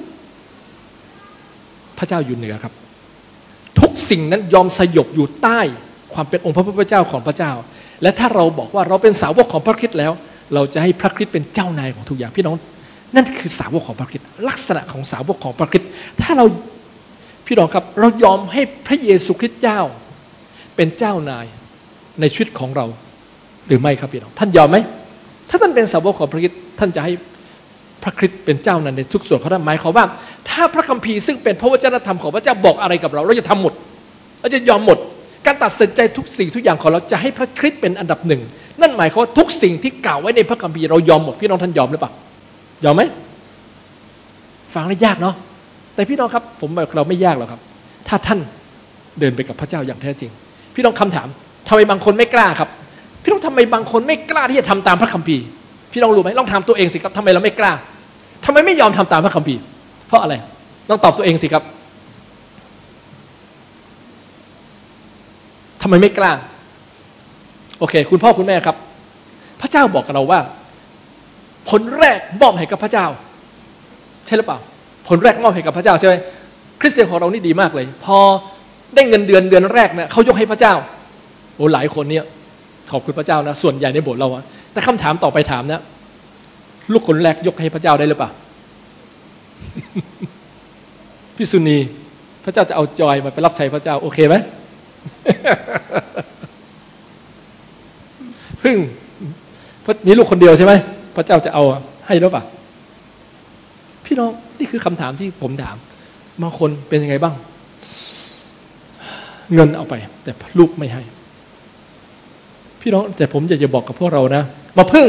พระเจ้าอยู่เหนือครับทุกสิ่งนั้นยอมสยบอยู่ใต้ความเป็นองค์พระผู้เป็นเจ้าของพระเจ้าและถ้าเราบอกว่าเราเป็นสาวกของพระคริสต์แล้วเราจะให้พระคริสต์เป็นเจ้านายของทุกอย่างพี่น้องนั่นคือสาวกของพระคริสต์ลักษณะของสาวกของพระคริสต์ถ้าเราพี่น้องครับเรายอมให้พระเยซูคริสต์เจ้าเป็นเจ้านายในชีวิตของเราหรือไม่ครับพี่น้องท่านยอมไหมถ้าท่านเป็นสาวกของพระคริสต์ท่านจะให้พระคริสต์เป็นเจ้านั้นในทุกส่วนของท่านหมายความว่าถ้าพระคัมภีร์ซึ่งเป็นพระวจนะธรรมของพระเจ้าบอกอะไรกับเราเราจะทำหมดเราจะยอมหมดการตัดสินใจทุกสิ่งทุกอย่างของเราจะให้พระคริสต์เป็นอันดับหนึ่งนั่นหมายความว่าทุกสิ่งที่กล่าวไว้ในพระคัมภีร์เรายอมหมดพี่น้องท่านยอมหรือเปล่ายอมไหมฟังแล้วยากเนาะแต่พี่น้องครับผมบอกเราไม่ยากหรอกครับถ้าท่านเดินไปกับพระเจ้าอย่างแท้จริงพี่น้องคำถามทำไมบางคนไม่กล้าครับพี่น้องทำไมบางคนไม่กล้าที่จะทำตามพระคัมภีร์พี่น้องรู้ไหมลองถามตัวเองสิครับทำไมเราไม่กล้าทำไมไม่ยอมทำตามพระคัมภีร์เพราะอะไรลองตอบตัวเองสิครับทำไมไม่กล้าโอเคคุณพ่อคุณแม่ครับพระเจ้าบอกกับเราว่าผลแรกมอบให้กับพระเจ้าใช่หรือเปล่าผลแรกมอบให้กับพระเจ้าใช่ไหมคริสเตียนของเรานี่ดีมากเลยพอได้เงินเดือนแรกเนี่ยเขายกให้พระเจ้าโอ้หลายคนเนี่ยขอบคุณพระเจ้านะส่วนใหญ่ในโบสถ์เราอะแต่คำถามต่อไปถามนะลูกคนแรกยกให้พระเจ้าได้หรือเปล่า พี่สุนีพระเจ้าจะเอาจอยมาไปรับใช้พระเจ้าโอเคไหม พึ่งมีลูกคนเดียวใช่ไหมพระเจ้าจะเอาให้หรือเปล่าพี่น้องนี่คือคำถามที่ผมถามบางคนเป็นยังไงบ้างเงินเอาไปแต่ลูกไม่ให้พี่น้องแต่ผมอยากจะบอกกับพวกเรานะมาพึ่ง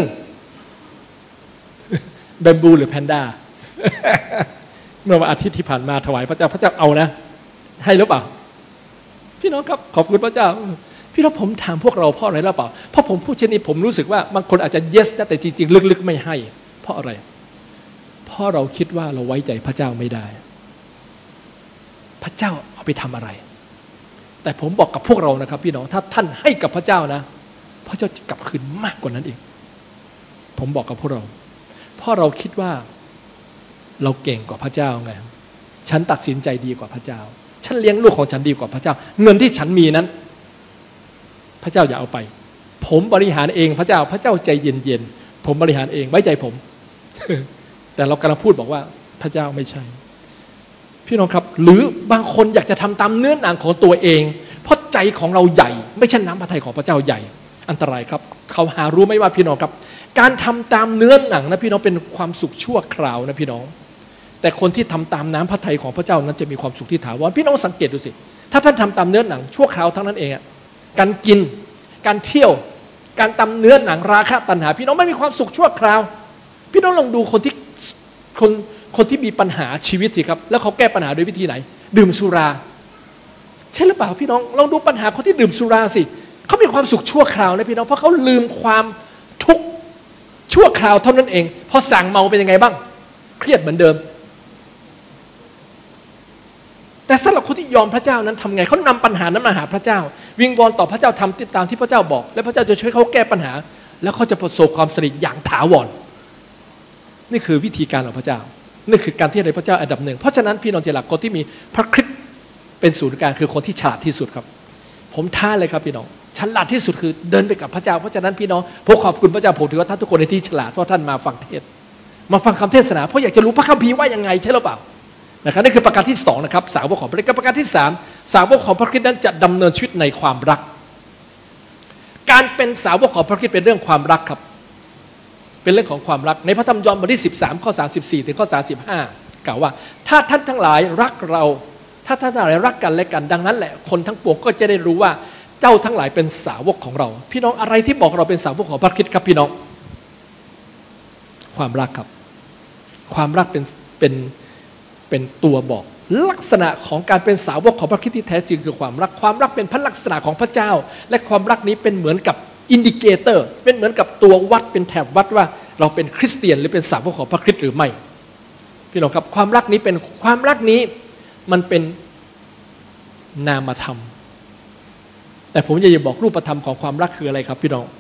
แบมบูหรือแพนด้า เมื่อวันอาทิตย์ที่ผ่านมาถวายพระเจ้าพระเจ้าเอานะให้หรือเปล่าพี่น้องครับขอบคุณพระเจ้าพี่น้องผมถามพวกเราเพราะอะไรหรือเปล่าเพราะผมพูดเช่นนี้ผมรู้สึกว่าบางคนอาจจะ yes นะแต่จริงๆลึกๆไม่ให้เพราะอะไรเพราะเราคิดว่าเราไว้ใจพระเจ้าไม่ได้พระเจ้าเอาไปทำอะไรแต่ผมบอกกับพวกเรานะครับพี่น้องถ้าท่านให้กับพระเจ้านะพระเจ้าจะกลับคืนมากกว่านั้นอีกผมบอกกับพวกเราเพราะเราคิดว่าเราเก่งกว่าพระเจ้าไงฉันตัดสินใจดีกว่าพระเจ้าฉันเลี้ยงลูกของฉันดีกว่าพระเจ้าเงินที่ฉันมีนั้นพระเจ้าอย่าเอาไปผมบริหารเองพระเจ้าใจเย็นๆผมบริหารเองไว้ใจผม แต่เรากำลังพูดบอกว่าพระเจ้าไม่ใช่พี่น้องครับหรือบางคนอยากจะทำตามเนื้อหนังของตัวเองเพราะใจของเราใหญ่ไม่ใช่น้ำพระทัยของพระเจ้าใหญ่อันตรายครับเขาหารู้ไหมว่าพี่น้องครับการทำตามเนื้อหนังนะพี่น้องเป็นความสุขชั่วคราวนะพี่น้องแต่คนที่ทำตามน้ำพระทัยของพระเจ้านั้นจะมีความสุขที่ถาวรพี่น้องสังเกตดูสิถ้าท่านทำตามเนื้อหนังชั่วคราวทั้งนั้นเองการกินการเที่ยวการตามเนื้อหนังราคะตัณหาพี่น้องไม่มีความสุขชั่วคราวพี่น้องลองดูคนที่มีปัญหาชีวิตสิครับแล้วเขาแก้ปัญหาโดยวิธีไหนดื่มสุราใช่หรือเปล่าพี่น้องลองดูปัญหาคนที่ดื่มสุราสิเขามีความสุขชั่วคราวนะพี่น้องเพราะเขาลืมความทุกข์ชั่วคราวเท่านั้นเองพอสั่งเมาเป็นยังไงบ้างเครียดเหมือนเดิมแต่สำหรับคนที่ยอมพระเจ้านั้นทำไงเขานำปัญหานั้นมาหาพระเจ้าวิงวอนต่อพระเจ้าทำตามที่พระเจ้าบอกและพระเจ้าจะช่วยเขาแก้ปัญหาแล้วเขาจะประสบความสำเร็จอย่างถาวรนี่คือวิธีการของพระเจ้านี่คือการที่ในพระเจ้าอันดับหนึ่งเพราะฉะนั้นพี่น้องที่รักคนที่มีพระคริสต์เป็นศูนย์กลางคือคนที่ฉลาดที่สุดครับผมท้าเลยครับพี่น้องฉลาดที่สุดคือเดินไปกับพระเจ้าเพราะฉะนั้นพี่น้องผมขอบคุณพระเจ้าผมถือว่าท่านทุกคนในที่ฉลาดเพราะท่านมาฟังเทศมาฟังคำเทศนาเพราะอยากจะรู้พระคัมภีร์ว่ายังไงใช่หรือเปล่านะครับนี่คือประการที่2นะครับสาวกของพระคริสต์ประการที่3สาวกของพระคริสต์นั้นจะดำเนินชีวิตในความรักการเป็นสาวกของพระคริสต์เป็นเรื่องความรักครับเป็นเรื่องของความรักในพระธรรมยอห์นบทที่13ข้อ34ถึงข้อ35กล่าวว่าถ้าท่านทั้งหลายรักเราถ้าท่านทั้งหลายรักกันและกันดังนั้นแหละคนทั้งปวงก็จะได้รู้ว่าเจ้าทั้งหลายเป็นสาวกของเราพี่น้องอะไรที่บอกเราเป็นสาวกของพระคริสต์ครับพี่น้องความรักครับความรักเป็นตัวบอกลักษณะของการเป็นสาวกของพระคริสต์ที่แท้จริงคือความรักเป็นพระลักษณะของพระเจ้าและความรักนี้เป็นเหมือนกับอินดิเคเตอร์เป็นเหมือนกับตัววัดเป็นแถบวัดว่าเราเป็นคริสเตียนหรือเป็นสาวกของพระคริสต์หรือไม่พี่น้องครับความรักนี้มันเป็นนามธรรมแต่ผมอยากจะบอกรูปธรรมของความรักคืออะไรครับพี่น้อง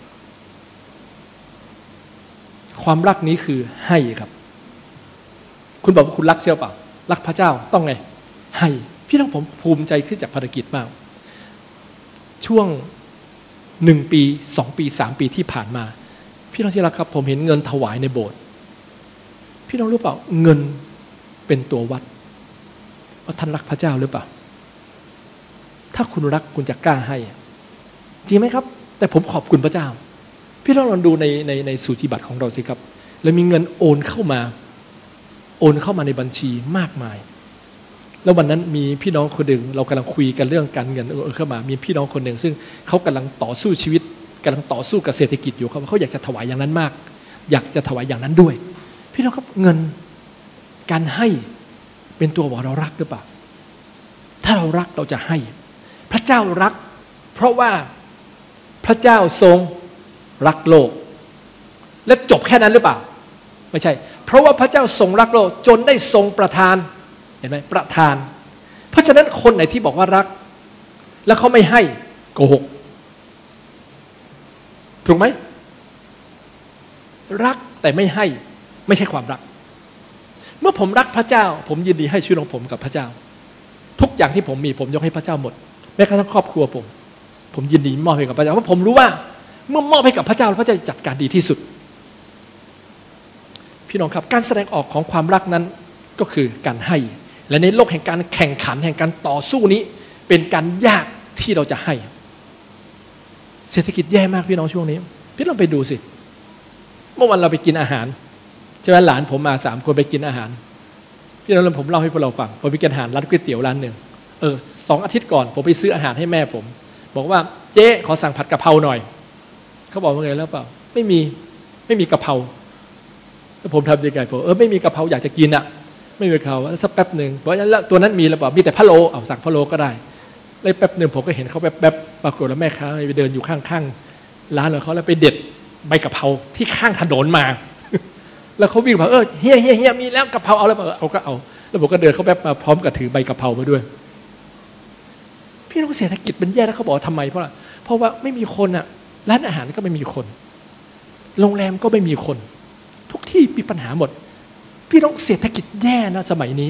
ความรักนี้คือให้ครับคุณบอกว่าคุณรักใช่เปล่ารักพระเจ้าต้องไงให้พี่น้องผมภูมิใจขึ้นจากภารกิจมากช่วง1 ปี2 ปี3 ปีที่ผ่านมาพี่น้องที่รักครับผมเห็นเงินถวายในโบสถ์พี่น้องรู้เปล่าเงินเป็นตัววัดว่าท่านรักพระเจ้าหรือเปล่าถ้าคุณรักคุณจะกล้าให้จริงไหมครับแต่ผมขอบคุณพระเจ้าพี่น้องลองดูในสูจิบัตรของเราสิครับแล้วมีเงินโอนเข้ามาในบัญชีมากมายแล้ววันนั้นมีพี่น้องคนหนึ่งเรากำลังคุยกันเรื่องการเงินเข้ามามีพี่น้องคนหนึ่งซึ่งเขากำลังต่อสู้ชีวิตกำลังต่อสู้กับเศรษฐกิจอยู่เขาอยากจะถวายอย่างนั้นมากอยากจะถวายอย่างนั้นด้วยพี่น้องครับเงินการให้เป็นตัวบอกเรารักหรือเปล่าถ้าเรารักเราจะให้พระเจ้ารักเพราะว่าพระเจ้าทรงรักโลกและจบแค่นั้นหรือเปล่าไม่ใช่เพราะว่าพระเจ้าทรงรักโลกจนได้ทรงประทานเห็นไหมประทานเพราะฉะนั้นคนไหนที่บอกว่ารักแล้วเขาไม่ให้โกหกถูกไหมรักแต่ไม่ให้ไม่ใช่ความรักเมื่อผมรักพระเจ้าผมยินดีให้ชีวิตของผมกับพระเจ้าทุกอย่างที่ผมมีผมยกให้พระเจ้าหมดแม้กระทั่งครอบครัวผมยินดีมอบให้กับพระเจ้าเพราะผมรู้ว่าเมื่อมอบให้กับพระเจ้าพระเจ้าจะจัดการดีที่สุดพี่น้องครับการแสดงออกของความรักนั้นก็คือการให้และในโลกแห่งการแข่งขันแห่งการต่อสู้นี้เป็นการยากที่เราจะให้เศรษฐกิจแย่มากพี่น้องช่วงนี้พี่ลองไปดูสิเมื่อวันเราไปกินอาหารใช่ไหมหลานผมมา3 คนไปกินอาหารพี่น้องผมเล่าให้พวกเราฟังผมไปกินอาหารร้านก๋วยเตี๋ยวร้านหนึ่ง2 อาทิตย์ก่อนผมไปซื้ออาหารให้แม่ผมบอกว่าเจ๊ขอสั่งผัดกะเพราหน่อยเขาบอกว่าไงแล้วเปล่าไม่มีกะเพราแล้วผมทำยังไงผมไม่มีกะเพราอยากจะกินอ่ะไม่มีกะเพราสักแป๊บหนึ่งเพราะฉะนั้นตัวนั้นมีหรือเปล่ามีแต่พะโล้สั่งพะโล้ก็ได้เลยแป๊บหนึ่งผมก็เห็นเขาแป๊บปรากฏแล้วแม่ค้าไปเดินอยู่ข้างๆร้านของเขาแล้วไปเด็ดใบกะเพราที่ข้างถนนมา แล้วเขาวิ่งมาเฮียมีแล้วกะเพราเอาแล้วเอาก็เอาแล้วผมก็เดินเขาแป๊บมาพร้อมกับถือใบกะเพรามาด้วยพี่น้องเศรษฐกิจมันแย่แล้วเขาบอกทำไมเพราะว่าไม่มีคนอ่ะร้านอาหารก็ไม่มีคนโรงแรมก็ไม่มีคนทุกที่มีปัญหาหมดพี่น้องเศรษฐกิจแย่นะสมัยนี้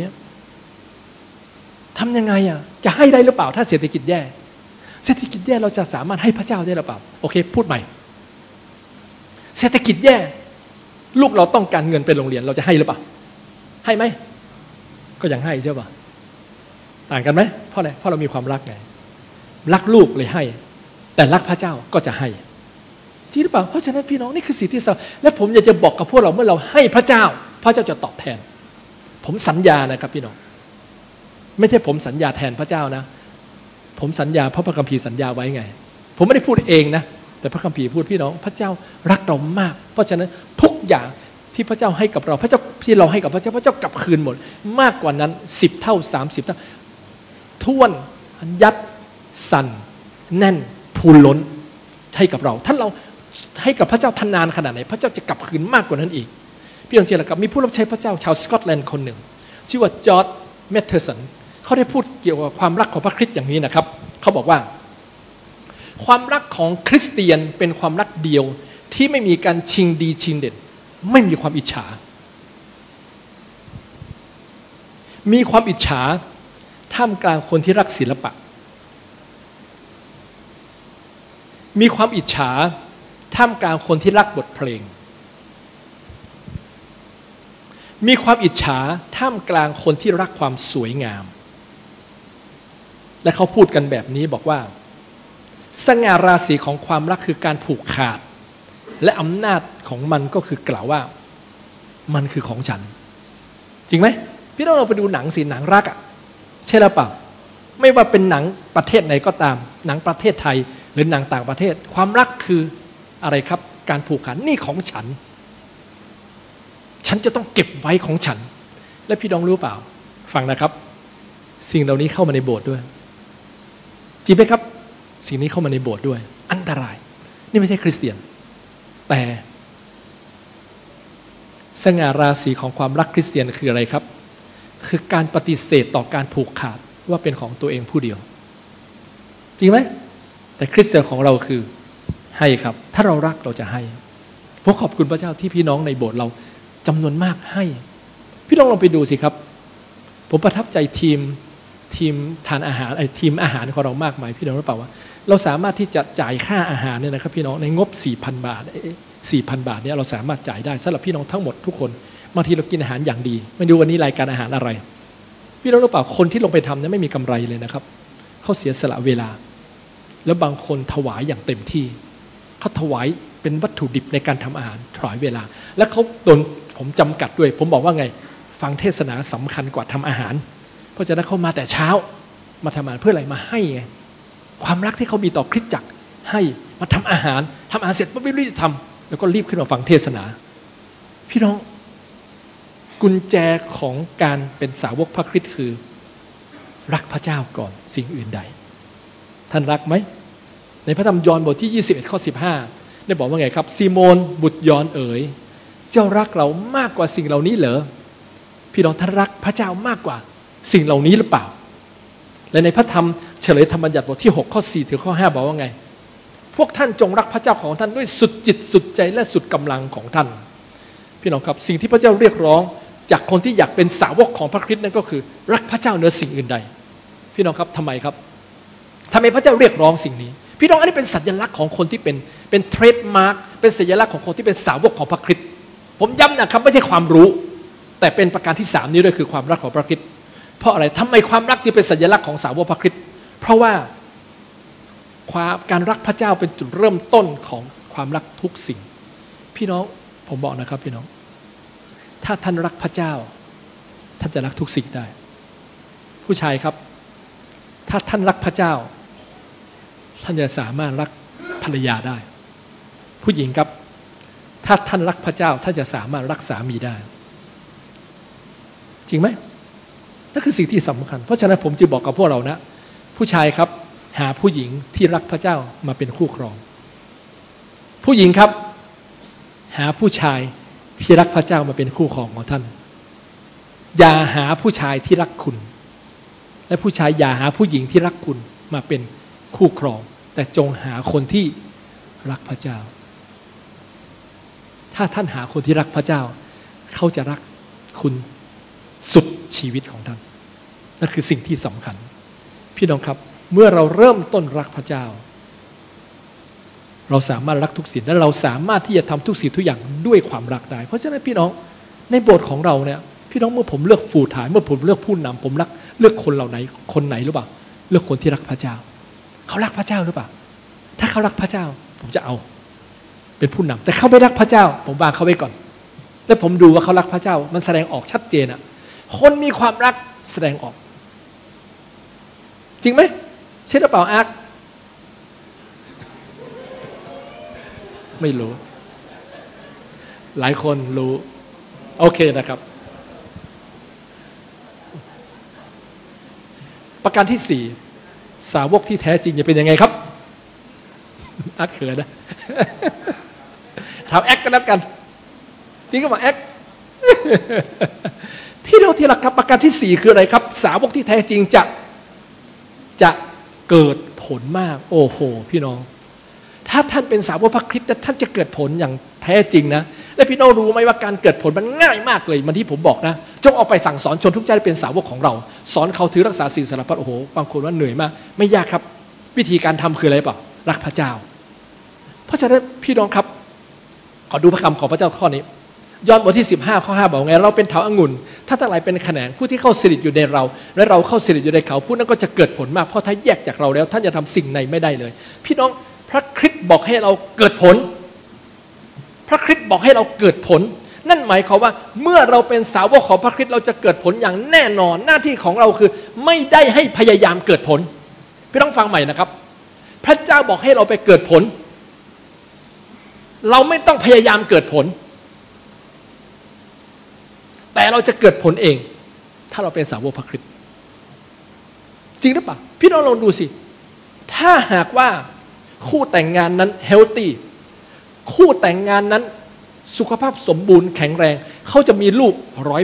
ทำยังไงอ่ะจะให้ได้หรือเปล่าถ้าเศรษฐกิจแย่เศรษฐกิจแย่เราจะสามารถให้พระเจ้าได้หรือเปล่าโอเคพูดใหม่เศรษฐกิจแย่ลูกเราต้องการเงินไปโรงเรียนเราจะให้หรือเปล่าให้ไหมก็ยังให้ใช่ป่ะต่างกันไหมเพราะอะไรเพราะเรามีความรักไงรักลูกเลยให้แต่รักพระเจ้าก็จะให้จริงหรือเปล่าเพราะฉะนั้นพี่น้องนี่คือสิ่งที่และผมอยากจะบอกกับพวกเราเมื่อเราให้พระเจ้าพระเจ้าจะตอบแทนผมสัญญานะครับพี่น้องไม่ใช่ผมสัญญาแทนพระเจ้านะผมสัญญาเพราะพระคัมภีร์สัญญาไว้ไงผมไม่ได้พูดเองนะแต่พระคัมภีร์พูดพี่น้องพระเจ้ารักเรามากเพราะฉะนั้นทุกอย่างที่พระเจ้าให้กับเราพระเจ้าที่เราให้กับพระเจ้ากลับคืนหมดมากกว่านั้น10 เท่า30 เท่าท่วนยัดสั่นแน่นพูนล้นให้กับเราถ้าเราให้กับพระเจ้าทนานขนาดไหนพระเจ้าจะกลับคืนมากกว่านั้นอีกพี่น้องเชื่อหรือครับมีผู้รับใช้พระเจ้าชาวสกอตแลนด์คนหนึ่งชื่อว่าจอร์จแมทเทอร์สันเขาได้พูดเกี่ยวกับความรักของพระคริสต์อย่างนี้นะครับเขาบอกว่าความรักของคริสเตียนเป็นความรักเดียวที่ไม่มีการชิงดีชิงเด่นไม่มีความอิจฉามีความอิจฉาท่ามกลางคนที่รักศิลปะมีความอิจฉาท่ามกลางคนที่รักบทเพลงมีความอิจฉาท่ามกลางคนที่รักความสวยงามและเขาพูดกันแบบนี้บอกว่าสง่าราศีของความรักคือการผูกขาดและอำนาจของมันก็คือกล่าวว่ามันคือของฉันจริงไหมพี่น้องเราไปดูหนังสิหนังรักอ่ะใช่หรือเปล่าไม่ว่าเป็นหนังประเทศไหนก็ตามหนังประเทศไทยหรือหนังต่างประเทศความรักคืออะไรครับการผูกขาดนี่ของฉันจะต้องเก็บไว้ของฉันและพี่น้องรู้เปล่าฟังนะครับสิ่งเหล่านี้เข้ามาในโบสถ์ด้วยจริงไหมครับสิ่งนี้เข้ามาในโบสถ์ด้วยอันตรายนี่ไม่ใช่คริสเตียนแต่สง่าราศีของความรักคริสเตียนคืออะไรครับคือการปฏิเสธต่อการผูกขาดว่าเป็นของตัวเองผู้เดียวจริงไหมแต่คริสเตียนของเราคือให้ครับถ้าเรารักเราจะให้ผมขอบคุณพระเจ้าที่พี่น้องในโบสถ์เราจำนวนมากให้พี่น้องลองไปดูสิครับผมประทับใจทีมทานอาหารทีมอาหารของเรามากมายพี่น้องรู้เปล่าว่าเราสามารถที่จะจ่ายค่าอาหารเนี่ยนะครับพี่น้องในงบ 4,000 บาท 4,000 บาทเนี่ยเราสามารถจ่ายได้สำหรับพี่น้องทั้งหมดทุกคนบางทีเรากินอาหารอย่างดีไม่ดูวันนี้รายการอาหารอะไรพี่น้องรู้เปล่าคนที่ลงไปทำเนี่ยไม่มีกำไรเลยนะครับเขาเสียสละเวลาแล้วบางคนถวายอย่างเต็มที่เขาถวายเป็นวัตถุดิบในการทำอาหารถวายเวลาแล้วเขาโดนผมจำกัดด้วยผมบอกว่าไงฟังเทศนาสำคัญกว่าทำอาหารเพราะฉะนั้นเขามาแต่เช้ามาทำอาหารเพื่ออะไรมาให้ไงความรักที่เขามีต่อคริสตจักรให้มาทำอาหารเสร็จปุ๊บรีบทำแล้วก็รีบขึ้นมาฟังเทศนาพี่น้องกุญแจของการเป็นสาวกพระคริสต์คือรักพระเจ้าก่อนสิ่งอื่นใดท่านรักไหมในพระธรรมยอห์นบทที่21ข้อ15ได้บอกว่าไงครับซีโมนบุตรยอห์นเอ๋ยเจ้ารักเรามากกว่าสิ่งเหล่านี้เหรอพี่น้องท่านรักพระเจ้ามากกว่าสิ่งเหล่านี้หรือเปล่าและในพระธรรมเฉลยธรรมบัญญัติบทที่6ข้อ4ถึงข้อ5บอกว่าไงพวกท่านจงรักพระเจ้าของท่านด้วยสุดจิตสุดใจและสุดกำลังของท่านพี่น้องครับสิ่งที่พระเจ้าเรียกร้องจากคนที่อยากเป็นสาวกของพระคริสต์นั่นก็คือรักพระเจ้าเหนือสิ่งอื่นใดพี่น้องครับทำไมครับทำไมพระเจ้าเรียกร้องสิ่งนี้พี่น้องอันนี้เป็นสัญลักษณ์ของคนที่เป็นเทรดมาร์กเป็นสัญลักษณ์ของคนที่เป็นสาวกของพระคริสต์ผมย้ำนะครับไม่ใช่ความรู้แต่เป็นประการที่3นี้ด้วยคือความรักของพระคริสต์เพราะอะไรทำไมความรักจึงเป็นสัญลักษณ์ของสาวกพระคริสต์เพราะว่าการรักพระเจ้าเป็นจุดเริ่มต้นของความรักทุกสิ่งพี่น้องผมบอกนะครับพี่น้องถ้าท่านรักพระเจ้าท่านจะรักทุกสิ่งได้ผู้ชายครับถ้าท่านรักพระเจ้าท่านจะสามารถรักภรรยาได้ผู้หญิงครับถ้าท่านรักพระเจ้าท่านจะสามารถรักสามีได้จริงไหมนั่นคือสิ่งที่สำคัญเพราะฉะนั้นผมจะบอกกับพวกเรานะผู้ชายครับหาผู้หญิงที่รักพระเจ้ามาเป็นคู่ครองผู้หญิงครับหาผู้ชายที่รักพระเจ้ามาเป็นคู่ครองของท่านอย่าหาผู้ชายที่รักคุณและผู้ชายอย่าหาผู้หญิงที่รักคุณมาเป็นคู่ครองแต่จงหาคนที่รักพระเจ้าถ้าท่านหาคนที่รักพระเจ้าเขาจะรักคุณสุดชีวิตของท่านนั่นคือสิ่งที่สำคัญพี่น้องครับเมื่อเราเริ่มต้นรักพระเจ้าเราสามารถรักทุกสิ่งและเราสามารถที่จะทำทุกสิ่งทุกอย่างด้วยความรักได้เพราะฉะนั้นพี่น้องในโบสถ์ของเราเนี่ยพี่น้องเมื่อผมเลือกฟูลไทม์เมื่อผมเลือกผู้นำผมเลือกคนเหล่าไหนคนไหนหรือเปล่าเลือกคนที่รักพระเจ้าเขารักพระเจ้าหรือเปล่าถ้าเขารักพระเจ้าผมจะเอาเป็นผู้นำแต่เขาไม่รักพระเจ้าผมวางเขาไว้ก่อนแล้วผมดูว่าเขารักพระเจ้ามันแสดงออกชัดเจนอะคนมีความรักแสดงออกจริงไหมใช่หรือเปล่าอาร์คไม่รู้หลายคนรู้โอเคนะครับประการที่ 4สาวกที่แท้จริงจะเป็นยังไงครับอาร์คเขินนะถามแอคกันแล้วกันจริงก็บอกแอคพี่น้องที่รักครับประการที่ 4คืออะไรครับสาวกที่แท้จริงจะเกิดผลมากโอ้โหพี่น้องถ้าท่านเป็นสาวกพระคริสต์ท่านจะเกิดผลอย่างแท้จริงนะและพี่น้องรู้ไหมว่าการเกิดผลมันง่ายมากเลยมันที่ผมบอกนะจงออกไปสั่งสอนชนทุกชาติเป็นสาวกของเราสอนเขาถือรักษาศีลสารพัดโอ้โหบางคนว่าเหนื่อยมากไม่ยากครับวิธีการทำคืออะไรเปล่ารักพระเจ้าเพราะฉะนั้นพี่น้องครับขอดูพระคำของพระเจ้าข้อนี้ยอห์นบทที่15ข้อ5บอกไงเราเป็นเถาองุ่นถ้าทั้งหลายเป็นแขนงผู้ที่เข้าสนิทอยู่ในเราและเราเข้าสนิทอยู่ในเขาผู้นั้นก็จะเกิดผลมากเพราะถ้าแยกจากเราแล้วท่านจะทำสิ่งใดไม่ได้เลยพี่น้องพระคริสต์บอกให้เราเกิดผลพระคริสต์บอกให้เราเกิดผลนั่นหมายความว่าเมื่อเราเป็นสาวกของพระคริสต์เราจะเกิดผลอย่างแน่นอนหน้าที่ของเราคือไม่ได้ให้พยายามเกิดผลพี่ต้องฟังใหม่นะครับพระเจ้าบอกให้เราไปเกิดผลเราไม่ต้องพยายามเกิดผลแต่เราจะเกิดผลเองถ้าเราเป็นสาวกพระคริสต์จริงหรือเปล่าพี่น้องลองดูสิถ้าหากว่าคู่แต่งงานนั้นเฮลตี้คู่แต่งงานนั้นสุขภาพสมบูรณ์แข็งแรงเขาจะมีลูก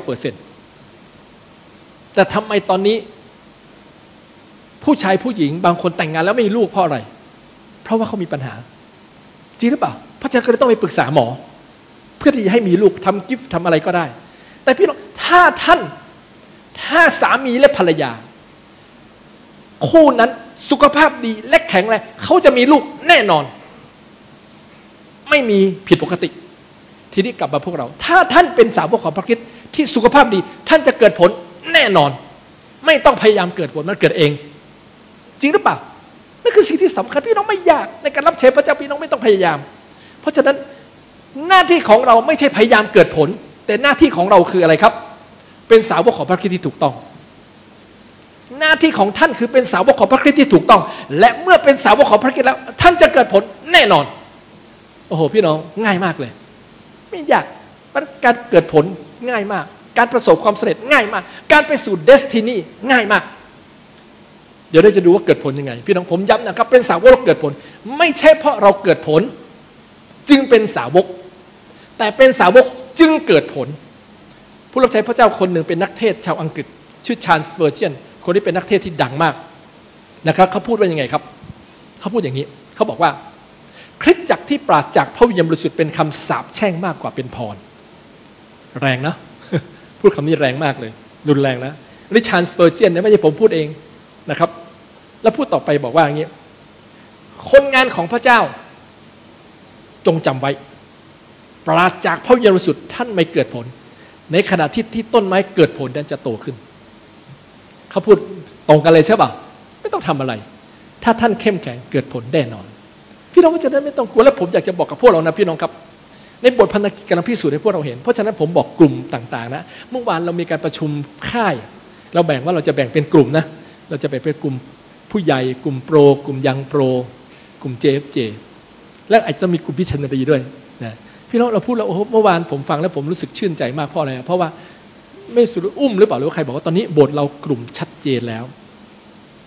100% แต่ทำไมตอนนี้ผู้ชายผู้หญิงบางคนแต่งงานแล้วไม่มีลูกเพราะอะไรเพราะว่าเขามีปัญหาจริงหรือเปล่าเพราะฉะนั้นก็เลยต้องไปปรึกษาหมอเพื่อที่จะให้มีลูกทำกิฟต์ทำอะไรก็ได้แต่พี่น้องถ้าสามีและภรรยาคู่นั้นสุขภาพดีและแข็งแรงเขาจะมีลูกแน่นอนไม่มีผิดปกติทีนี้กลับมาพวกเราถ้าท่านเป็นสาวกของพระคริสต์ที่สุขภาพดีท่านจะเกิดผลแน่นอนไม่ต้องพยายามเกิดผลมันเกิดเองจริงหรือเปล่านั่นคือสิ่งที่สำคัญพี่น้องไม่ยากในการรับใช้พระเจ้าพี่น้องไม่ต้องพยายามเพราะฉะนั้นหน้าที่ของเราไม่ใช่พยายามเกิดผลแต่หน้าที่ของเราคืออะไรครับเป็นสาวกของพระคริสต์ที่ถูกต้องหน้าที่ของท่านคือเป็นสาวกของพระคริสต์ที่ถูกต้องและเมื่อเป็นสาวกของพระคริสต์แล้วท่านจะเกิดผลแน่นอนโอ้โหพี่น้องง่ายมากเลยไม่ยากการเกิดผลง่ายมากการประสบความสำเร็จง่ายมากการไปสู่เดสตินีง่ายมากเดี๋ยวเราจะดูว่าเกิดผลยังไงพี่น้องผมย้ำนะครับเป็นสาวกเราเกิดผลไม่ใช่เพราะเราเกิดผลจึงเป็นสาวกแต่เป็นสาวกจึงเกิดผลผู้รับใช้พระเจ้าคนหนึ่งเป็นนักเทศชาวอังกฤษชื่อชาร์ลส์ สเปอร์เจียนคนนี้เป็นนักเทศที่ดังมากนะครับเขาพูดว่ายังไงครับเขาพูดอย่างนี้เขาบอกว่าคริสตจักรที่ปราศจากพระวิญญาณบริสุทธิ์เป็นคำสาปแช่งมากกว่าเป็นพรแรงนะ พูดคำนี้แรงมากเลยรุนแรงนะริชาร์ด สเปอร์เจียนเนี่ยไม่ใช่ผมพูดเองนะครับแล้วพูดต่อไปบอกว่าอย่างนี้คนงานของพระเจ้าจงจำไว้ปราศจากพระวิญญาณบริสุทธิ์ท่านไม่เกิดผลในขณะที่ต้นไม้เกิดผลนั้นจะโตขึ้นเขาพูดตรงกันเลยใช่ป่ะไม่ต้องทำอะไรถ้าท่านเข้มแข็งเกิดผลแน่นอนพี่น้องก็จะได้ไม่ต้องกลัวและผมอยากจะบอกกับพวกเรานะพี่น้องครับในบทพันธกิจกำลังพิสูจน์ให้พวกเราเห็นเพราะฉะนั้นผมบอกกลุ่มต่างๆนะเมื่อวานเรามีการประชุมค่ายเราแบ่งว่าเราจะแบ่งเป็นกลุ่มนะเราจะแบ่งเป็นกลุ่มผู้ใหญ่กลุ่มโปรกลุ่มยังโปรกลุ่ม JFJ และอาจจะมีกลุ่มพิชันนารีด้วยนะพี่น้องเราพูดแล้วโอ้เมื่อวานผมฟังแล้วผมรู้สึกชื่นใจมากเพราะอะไรเพราะว่าไม่สุดอุ้มหรือเปล่าหรือว่าใครบอกว่าตอนนี้โบสถ์เรากลุ่มชัดเจนแล้วพี่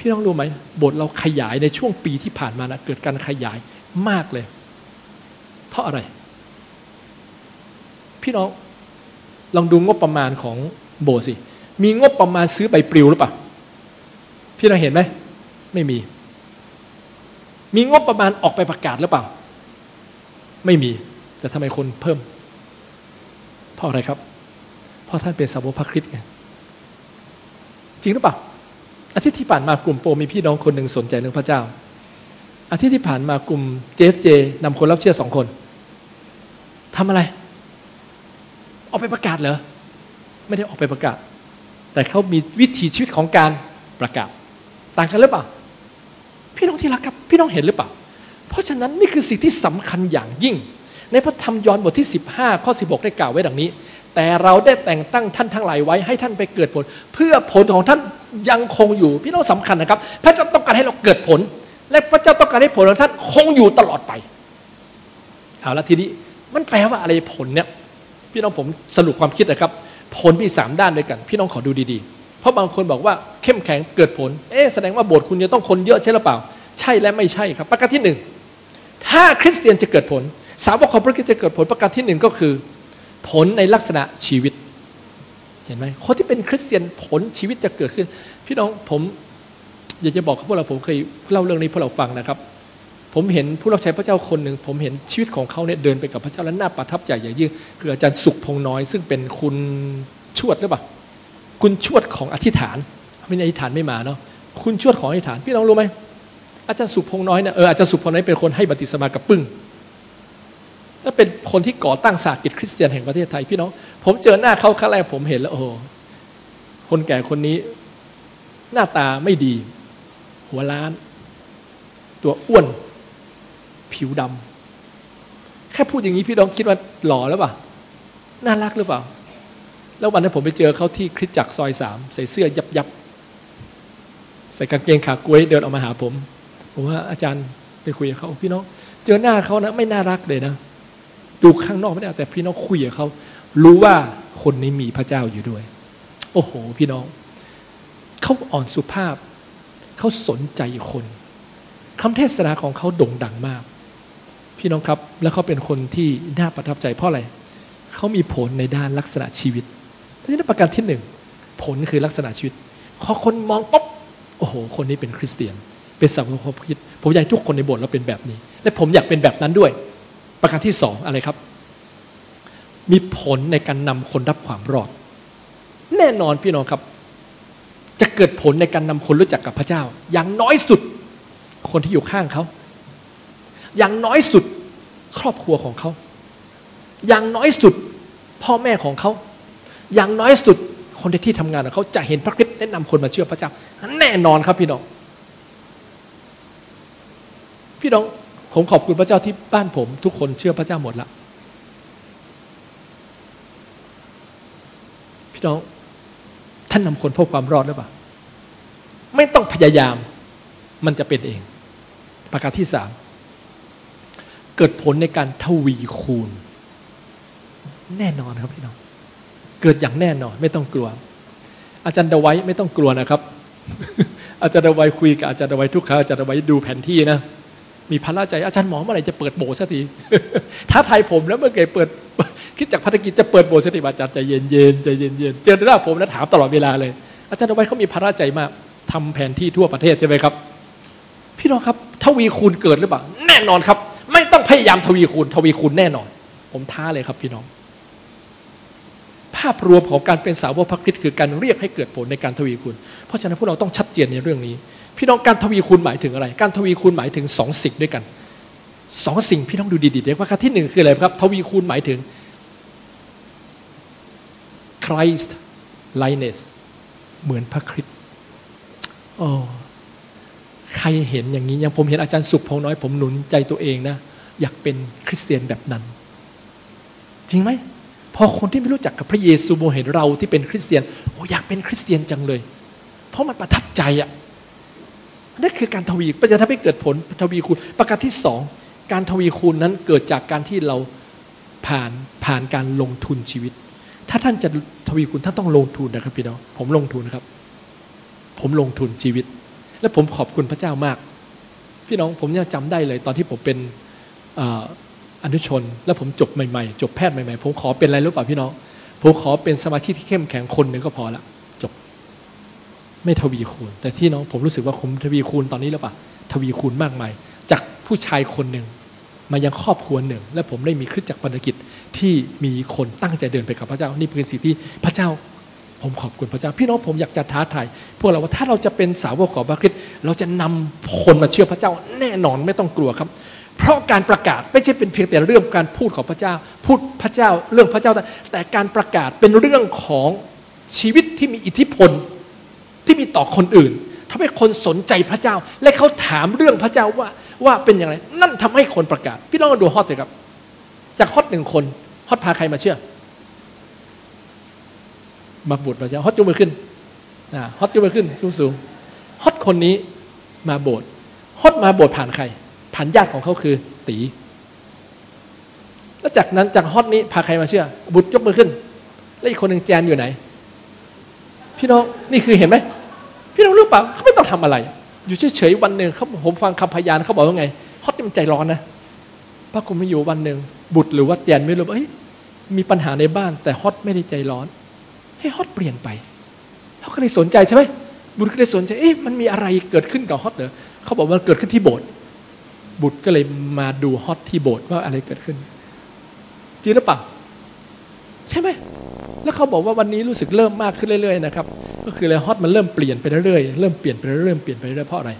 พี่น้องรู้ไหมโบสถ์เราขยายในช่วงปีที่ผ่านมานะเกิดการขยายมากเลยเพราะอะไรพี่น้องลองดูงบประมาณของโบสถ์สิมีงบประมาณซื้อใบปลิวหรือเปล่าพี่น้องเห็นไหมไม่มีมีงบประมาณออกไปประกาศหรือเปล่าไม่มีแต่ทำไมคนเพิ่มเพราะอะไรครับเพราะท่านเป็นสาวกพระคริสต์ไงจริงหรือเปล่าอาทิตย์ที่ผ่านมากลุ่มโปรมีพี่น้องคนหนึ่งสนใจเรื่องพระเจ้าอาทิตย์ที่ผ่านมากลุ่ม JFJ นำคนรับเชื่อ2 คนทำอะไรออกไปประกาศเหรอไม่ได้ออกไปประกาศแต่เขามีวิถีชีวิตของการประกาศต่างกันหรือเปล่าพี่น้องที่รักครับพี่น้องเห็นหรือเปล่าเพราะฉะนั้นนี่คือสิ่งที่สำคัญอย่างยิ่งในพระธรรมยอห์นบทที่15ข้อ16ได้กล่าวไว้ดังนี้แต่เราได้แต่งตั้งท่านทั้งหลายไว้ให้ท่านไปเกิดผลเพื่อผลของท่านยังคงอยู่พี่น้องสำคัญนะครับพระเจ้าต้องการให้เราเกิดผลและพระเจ้าต้องการให้ผลของท่านคงอยู่ตลอดไปเอาละทีนี้มันแปลว่าอะไรผลเนี่ยพี่น้องผมสรุปความคิดนะครับผลมี3ด้านด้วยกันพี่น้องขอดูดีๆเพราะบางคนบอกว่าเข้มแข็งเกิดผลแสดงว่าโบสถ์คุณจะต้องคนเยอะใช่หรือเปล่าใช่และไม่ใช่ครับประการที่1ถ้าคริสเตียนจะเกิดผลสาวกของพระคริสต์จะเกิดผลประการที่1ก็คือผลในลักษณะชีวิตเห็นไหมคนที่เป็นคริสเตียนผลชีวิตจะเกิดขึ้นพี่น้องผมอยากจะบอกพวกเราผมเคยเล่าเรื่องนี้พวกเราฟังนะครับผมเห็นผู้รับใช้พระเจ้าคนหนึ่งผมเห็นชีวิตของเขาเนี่ยเดินไปกับพระเจ้าและน่าประทับใจอย่างยิ่งคืออาจารย์สุขพงน้อยซึ่งเป็นคุณชวดหรือเปล่าคุณชวดของอธิษฐานไม่อธิษฐานไม่มาเนาะคุณชวดของอธิษฐานพี่น้องรู้ไหมอาจารย์สุขพงน้อยเนี่ยอาจารย์สุขพงน้อยเป็นคนให้บัพติศมากับปึ้งและเป็นคนที่ก่อตั้งสากิจคริสเตียนแห่งประเทศไทยพี่น้องผมเจอหน้าเขาครั้งแรกผมเห็นแล้วโอ้คนแก่คนนี้หน้าตาไม่ดีหัวล้านตัวอ้วนผิวดำแค่พูดอย่างนี้พี่น้องคิดว่าหล่อแล้วป่ะน่ารักหรือเปล่าแล้ววันนั้นผมไปเจอเขาที่คริสตจักรซอย3ใส่เสื้อยับใส่กางเกงขากล้วยเดินออกมาหาผมว่าอาจารย์ไปคุยกับเขาพี่น้องเจอหน้าเขานะไม่น่ารักเลยนะดูข้างนอกไม่ได้แต่พี่น้องคุยกับเขารู้ว่าคนนี้มีพระเจ้าอยู่ด้วยโอ้โหพี่น้องเขาอ่อนสุภาพเขาสนใจคนคำเทศนาของเขาโด่งดังมากพี่น้องครับแล้วเขาเป็นคนที่น่าประทับใจเพราะอะไรเขามีผลในด้านลักษณะชีวิตเพราะฉะนั้นประการที่1ผลคือลักษณะชีวิตพอคนมองปุ๊บโอ้โหคนนี้เป็นคริสเตียนเป็นสาวกพระคริสต์ผมอยากให้ทุกคนในโบสถ์เราเป็นแบบนี้และผมอยากเป็นแบบนั้นด้วยประการที่2อะไรครับมีผลในการนำคนรับความรอดแน่นอนพี่น้องครับจะเกิดผลในการนำคนรู้จักกับพระเจ้าอย่างน้อยสุดคนที่อยู่ข้างเขาอย่างน้อยสุดครอบครัวของเขาอย่างน้อยสุดพ่อแม่ของเขาอย่างน้อยสุดคนที่ทำงานของเขาจะเห็นพระคริสต์และนำคนมาเชื่อพระเจ้าแน่นอนครับพี่น้องผมขอบคุณพระเจ้าที่บ้านผมทุกคนเชื่อพระเจ้าหมดละพี่น้องท่านนำคนพบความรอดหรือเปล่าไม่ต้องพยายามมันจะเป็นเองประการที่3เกิดผลในการทวีคูณแน่นอนครับพี่น้องเกิดอย่างแน่นอนไม่ต้องกลัวอาจารย์ดไว้ไม่ต้องกลัวนะครับ อาจารย์ดไว้คุยกับอาจารย์ดไว้ทุกครั้งอาจารย์ดไว้ดูแผนที่นะมีพระราชใจอาจารย์หมอเมื่อไหร่จะเปิดโบสถ์สักที ถ้าไทยผมแล้วเมื่อไงเปิดคิดจากภารกิจจะเปิดโบสถ์สักทีอาจารย์ใจเย็นๆใจเย็นๆเจอหน้าผมแล้วถามตลอดเวลาเลยอาจารย์ดไว้เขามีพระราชใจมากทำแผนที่ทั่วประเทศใช่ไหมครับพี่น้องครับทวีคูณเกิดหรือเปล่าแน่นอนครับไม่ต้องพยายามทวีคูณแน่นอนผมท้าเลยครับพี่น้องภาพรวมของการเป็นสาวกพระคริสต์คือการเรียกให้เกิดผลในการทวีคูณเพราะฉะนั้นพวกเราต้องชัดเจนในเรื่องนี้พี่น้องการทวีคูณหมายถึงอะไรการทวีคูณหมายถึง2 สิ่งด้วยกัน2 สิ่งพี่น้องดูดีๆเลยว่าการที่1คืออะไรครับทวีคูณหมายถึง Christ likeness เหมือนพระคริสต์ใครเห็นอย่างนี้อย่างผมเห็นอาจารย์สุขพงน้อยผมหนุนใจตัวเองนะอยากเป็นคริสเตียนแบบนั้นจริงไหมพอคนที่ไม่รู้จักกับพระเยซูโมเห็นเราที่เป็นคริสเตียนอยากเป็นคริสเตียนจังเลยเพราะมันประทับใจนั่นคือการทวีจะทำให้เกิดผลทวีคูณประการที่2การทวีคูณนั้นเกิดจากการที่เราผ่านการลงทุนชีวิตถ้าท่านจะทวีคูณท่านต้องลงทุนนะครับพี่น้องผมลงทุนนะครับผมลงทุนชีวิตและผมขอบคุณพระเจ้ามากพี่น้องผมยังจำได้เลยตอนที่ผมเป็นอนุชนแล้วผมจบใหม่ๆจบแพทย์ใหม่ๆผมขอเป็นอะไรรู้ป่ะพี่น้องผมขอเป็นสมาชิกที่เข้มแข็งคนหนึ่งก็พอละจบไม่ทวีคูณแต่ที่น้องผมรู้สึกว่าผมทวีคูณตอนนี้แล้วป่ะทวีคูณมากมายจากผู้ชายคนหนึ่งมายังครอบครัวหนึ่งและผมได้มีคริสตจักรพันธกิจที่มีคนตั้งใจเดินไปกับพระเจ้านี่เป็นสิ่งที่พระเจ้าผมขอบคุณพระเจ้าพี่น้องผมอยากจะท้าทายพวกเราว่าถ้าเราจะเป็นสาวกของพระคริสต์เราจะนำคนมาเชื่อพระเจ้าแน่นอนไม่ต้องกลัวครับเพราะการประกาศไม่ใช่เป็นเพียงแต่เรื่องการพูดของพระเจ้าพูดพระเจ้าเรื่องพระเจ้าแต่การประกาศเป็นเรื่องของชีวิตที่มีอิทธิพลที่มีต่อคนอื่นทำให้คนสนใจพระเจ้าและเขาถามเรื่องพระเจ้าว่าเป็นอย่างไรนั่นทำให้คนประกาศพี่น้องดูฮอตเลยครับจากฮอต1 คนฮอตพาใครมาเชื่อมาบวชพระเจ้าฮอตยกมือขึ้นฮอตยกมือขึ้นสูงๆฮอตคนนี้มาโบสถ์ฮอตมาโบสถ์ผ่านใครผ่านญาติของเขาคือตีแล้วจากนั้นจากฮอตนี้พาใครมาเชื่อบุตรยกมือขึ้นแล้วอีกคนหนึ่งแจนอยู่ไหนพี่น้องนี่คือเห็นไหมพี่น้องรู้เปล่าเขาไม่ต้องทำอะไรอยู่เฉยๆวันหนึ่งเขาผมฟังคำพยานเขาบอกว่าไงฮอตนี่มันใจร้อนนะปรากฏมาอยู่วันหนึ่งบุตรหรือว่าแจนไม่รู้ว่ามีปัญหาในบ้านแต่ฮอตไม่ได้ใจร้อนให้ฮอตเปลี่ยนไปเขาก็เลยสนใจใช่ไหมบุตรก็เลยสนใจมันมีอะไรเกิดขึ้นกับฮอตเหรอเขาบอกว่าเกิดขึ้นที่โบสถ์บุตรก็เลยมาดูฮอตที่โบสถ์ว่าอะไรเกิดขึ้นจริงหรือเปล่าใช่ไหมแล้วเขาบอกว่าวันนี้รู้สึกเริ่มมากขึ้นเรื่อยๆนะครับก็คืออะไรฮอตมันเริ่มเปลี่ยนไปเรื่อยๆเริ่มเปลี่ยนไปเรื่อยๆเปลี่ยนไปเรื่อยๆเพราะอะไร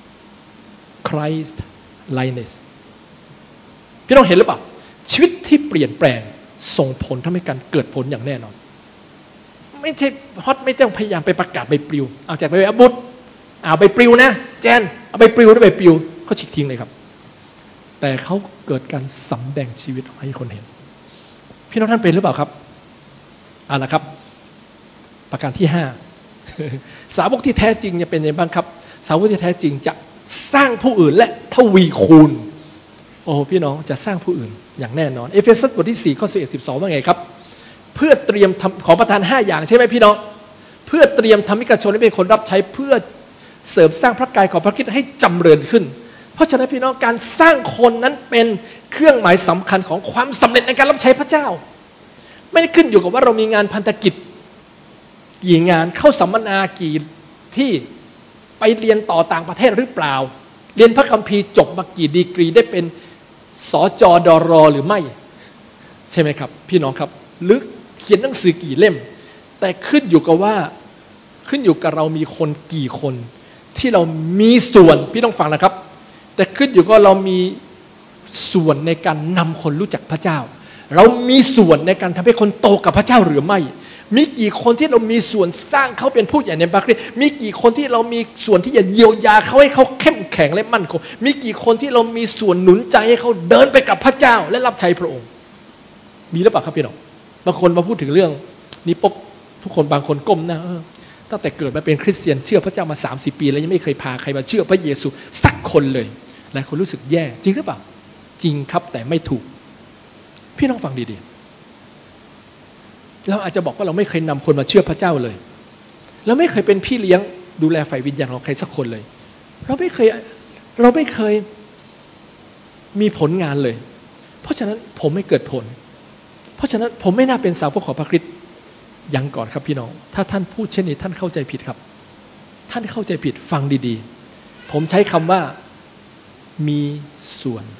Christ likeness พี่ต้องเห็นหรือเปล่าชีวิตที่เปลี่ยนแปลงส่งผลทำให้การเกิดผลอย่างแน่นอนไม่ใช่ฮอตไม่ต้องพยายามไปประกาศใบปลิวเอาจากไปบุตรเอาใบปลิวนะแจนเอาใบปลิวด้วยใบปลิวเขาฉีกทิ้งเลยครับแต่เขาเกิดการสำแดงชีวิตให้คนเห็นพี่น้องท่านเป็นหรือเปล่าครับเอาละครับประการที่5สาวกที่แท้จริงจะเป็นยังไงบ้างครับสาวกที่แท้จริงจะสร้างผู้อื่นและทวีคูณโอ้พี่น้องจะสร้างผู้อื่นอย่างแน่นอนเอเฟซัสบทที่4ข้อ11-12ว่าไงครับเพื่อเตรียมขอประทาน5อย่างใช่ไหมพี่น้องเพื่อเตรียมธรรมิกชนให้เป็นคนรับใช้เพื่อเสริมสร้างพระกายของพระคริสต์ให้จำเริญขึ้นเพราะฉะนั้นพี่น้องการสร้างคนนั้นเป็นเครื่องหมายสำคัญของความสำเร็จในการรับใช้พระเจ้าไม่ได้ขึ้นอยู่กับว่าเรามีงานพันธกิจกี่งานเข้าสัมมนากี่ที่ไปเรียนต่อต่างประเทศหรือเปล่าเรียนพระคัมภีร์จบมากี่ดีกรีได้เป็นสจดรหรือไม่ใช่ไหมครับพี่น้องครับหรือเขียนหนังสือกี่เล่มแต่ขึ้นอยู่กับเรามีคนกี่คนที่เรามีส่วนพี่ต้องฟังนะครับแต่ขึ้นอยู่กับเรามีส่วนในการนำคนรู้จักพระเจ้าเรามีส่วนในการทำให้คนโตกับพระเจ้าหรือไม่มีกี่คนที่เรามีส่วนสร้างเขาเป็นผู้ใหญ่ในพระคริสต์มีกี่คนที่เรามีส่วนที่จะเยียวยาเขาให้เขาเข้มแข็งและมั่นคงมีกี่คนที่เรามีส่วนหนุนใจให้เขาเดินไปกับพระเจ้าและรับใช้พระองค์มีหรือเปล่าครับพี่น้องบางคนมาพูดถึงเรื่องนี้ปุ๊บทุกคนบางคนก้มหน้าตั้งแต่เกิดมาเป็นคริสเตียนเชื่อพระเจ้ามา30 ปีแล้วยังไม่เคยพาใครมาเชื่อพระเยซูสักคนเลยหลายคนรู้สึกแย่จริงหรือเปล่าจริงครับแต่ไม่ถูกพี่น้องฟังดีๆเราอาจจะบอกว่าเราไม่เคยนำคนมาเชื่อพระเจ้าเลยเราไม่เคยเป็นพี่เลี้ยงดูแลฝ่ายวิญญาณของใครสักคนเลยเราไม่เคยมีผลงานเลยเพราะฉะนั้นผมไม่เกิดผลเพราะฉะนั้นผมไม่น่าเป็นสาวกของพระคริสต์ยังก่อนครับพี่น้องถ้าท่านพูดเช่นนี้ท่านเข้าใจผิดครับท่านเข้าใจผิดฟังดีๆผมใช้คำว่ามีส่วน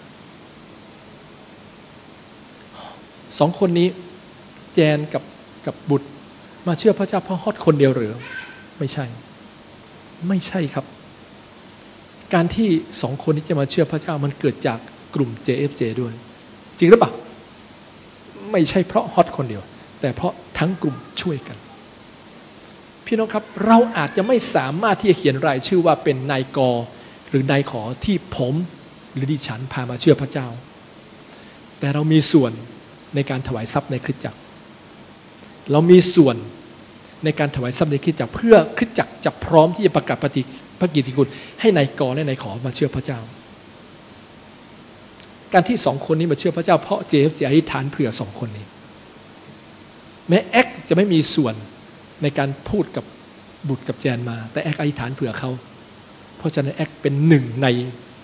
2 คนนี้แจนกับบุตรมาเชื่อพระเจ้าเพราะฮอตคนเดียวหรือไม่ใช่ครับการที่2 คนนี้จะมาเชื่อพระเจ้ามันเกิดจากกลุ่ม JFJ ด้วยจริงหรือเปล่าไม่ใช่เพราะฮอตคนเดียวแต่เพราะทั้งกลุ่มช่วยกันพี่น้องครับเราอาจจะไม่สามารถที่จะเขียนรายชื่อว่าเป็นนายกหรือนายขอที่ผมหรือดิฉันพามาเชื่อพระเจ้าแต่เรามีส่วนในการถวายทรัพย์ในคริสตจักรเรามีส่วนในการถวายทรัพย์ในคริสตจักรเพื่อคริสตจักรจะพร้อมที่จะประกาศพระกิตติคุณให้นายกและนายขอมาเชื่อพระเจ้าการที่2 คนนี้มาเชื่อพระเจ้าเพราะ JFJ อธิษฐานเผื่อ2 คนนี้แม้แอคจะไม่มีส่วนในการพูดกับบุตรกับแจนมาแต่แอคอธิษฐานเผื่อเขาราะฉะนั้นแอคเป็นหนึ่งใน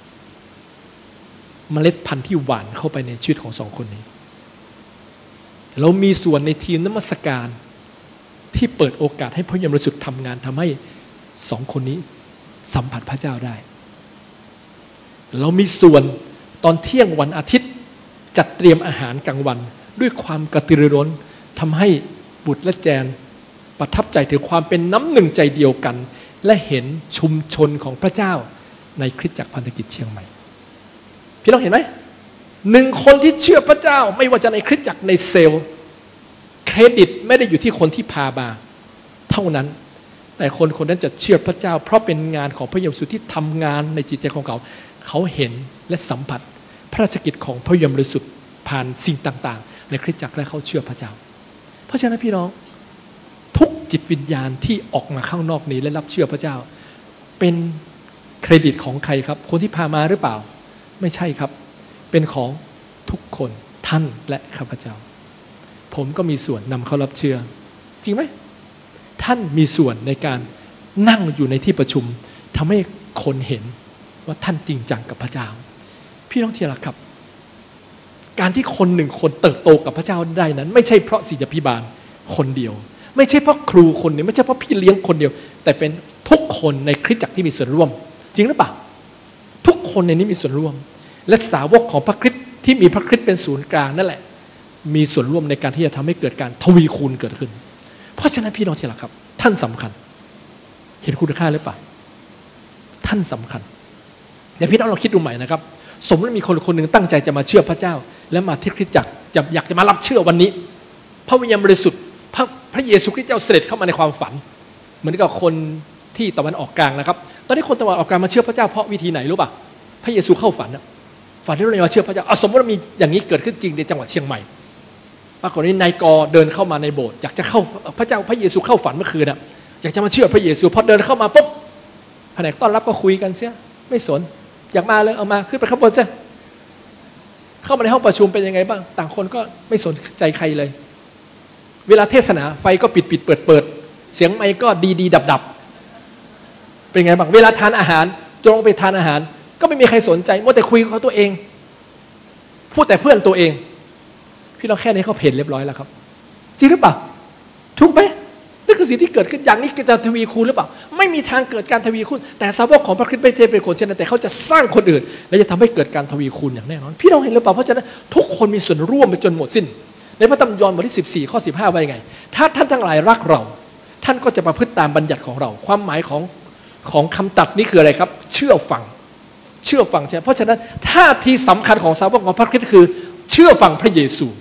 เมล็ดพันธุ์ที่หวานเข้าไปในชีวิตของสองคนนี้เรามีส่วนในทีมนมัสการที่เปิดโอกาสให้พระวิญญาณบริสุทธิ์ทำงานทำให้สองคนนี้สัมผัสพระเจ้าได้เรามีส่วนตอนเที่ยงวันอาทิตย์จัดเตรียมอาหารกลางวันด้วยความกระตือรือร้นทำให้บุตรและแจนประทับใจถึงความเป็นน้ำหนึ่งใจเดียวกันและเห็นชุมชนของพระเจ้าในคริสตจักรพันธกิจเชียงใหม่พี่น้องเห็นไหมหนึ่งคนที่เชื่อพระเจ้าไม่ว่าจะในคริสตจักรในเซลล์เครดิตไม่ได้อยู่ที่คนที่พามาเท่านั้นแต่คนคนนั้นจะเชื่อพระเจ้าเพราะเป็นงานของพระเยซูที่ทำงานในจิตใจของเขาเขาเห็นและสัมผัสพระราชกิจของพระยมบริสุทธิ์ผ่านสิ่งต่างๆในคริสตจักรและเขาเชื่อพระเจ้าเพราะฉะนั้นพี่น้องทุกจิตวิญญาณที่ออกมาข้างนอกนี้และรับเชื่อพระเจ้าเป็นเครดิตของใครครับคนที่พามาหรือเปล่าไม่ใช่ครับเป็นของทุกคนท่านและข้าพเจ้าผมก็มีส่วนนำเขารับเชื่อจริงไหมท่านมีส่วนในการนั่งอยู่ในที่ประชุมทำให้คนเห็นว่าท่านจริงจังกับพระเจ้าพี่น้องที่รักครับการที่คนหนึ่งคนเติบโตกับพระเจ้าได้นั้นไม่ใช่เพราะศิษยาภิบาลคนเดียวไม่ใช่เพราะครูคนเดียวไม่ใช่เพราะพี่เลี้ยงคนเดียวแต่เป็นทุกคนในคริสตจักรที่มีส่วนร่วมจริงหรือเปล่าทุกคนในนี้มีส่วนร่วมและสาวกของพระคริสต์ที่มีพระคริสต์เป็นศูนย์กลางนั่นแหละมีส่วนร่วมในการที่จะทำให้เกิดการทวีคูณเกิดขึ้นเพราะฉะนั้นพี่น้องที่รักครับท่านสำคัญเห็นคุณค่าหรือเปล่าท่านสำคัญเดี๋ยวพี่น้องเราคิดดูใหม่นะครับสมมติมีคนคนหนึ่งตั้งใจจะมาเชื่อพระเจ้าและมาที่คริสตจักรอยากจะมารับเชื่อวันนี้พระวิญญาณบริสุทธิ์พระเยซูคริสต์เจ้าเสด็จเข้ามาในความฝันเหมือนกับคนที่ตะวันออกกลางนะครับตอนนี้คนตะวันออกกลางมาเชื่อพระเจ้าเพราะวิธีไหนรู้ป่ะพระเยซูเข้าฝันฝันที่เรามาเชื่อพระเจ้าสมมติว่ามีอย่างนี้เกิดขึ้นจริงในจังหวัดเชียงใหม่ปรากฏว่านายกเดินเข้ามาในโบสถ์อยากจะเข้าพระเยซูเข้าฝันเมื่อคืนอยากจะมาเชื่อพระเยซูพอเดินเข้ามาปุ๊บแผนกต้อนรับก็คุยกันเสียไม่สนอยากมาเลยเอามาขึ้นไปข้างบนซะเข้ามาในห้องประชุมเป็นยังไงบ้างต่างคนก็ไม่สนใจใครเลยเวลาเทศนาไฟก็ปิดเปิดเสียงไมค์ก็ดีดับเป็นไงบ้างเวลาทานอาหารจงไปทานอาหารก็ไม่มีใครสนใจมัวแต่คุยกับตัวเองพูดแต่เพื่อนตัวเองพี่น้องแค่นี้เขาเพ่นเรียบร้อยแล้วครับจริงหรือเปล่าถูกไหมนี่คือสิ่งที่เกิดขึ้นอย่างนี้จะทวีคูณหรือเปล่าไม่มีทางเกิดการทวีคูณแต่สาวกของพระคริสต์ไม่ใช่เป็นคนเช่นนั้นแต่เขาจะสร้างคนอื่นและจะทำให้เกิดการทวีคูณอย่างแน่นอนพี่น้องเห็นหรือเปล่าเพราะฉะนั้นทุกคนมีส่วนร่วมไปจนหมดสิ้นในพระธรรมยอห์นบทที่14ข้อ15ว่ายังไงถ้าท่านทั้งหลายรักเราท่านก็จะประพฤติตามบัญญัติของเราความหมายของคำตัดนี้คืออะไรครับเชื่อฟังใช่เพราะฉะนั้นท่าทีสำคัญของสาวกของพระคริสต์คือเชื่อฟังพระเยซู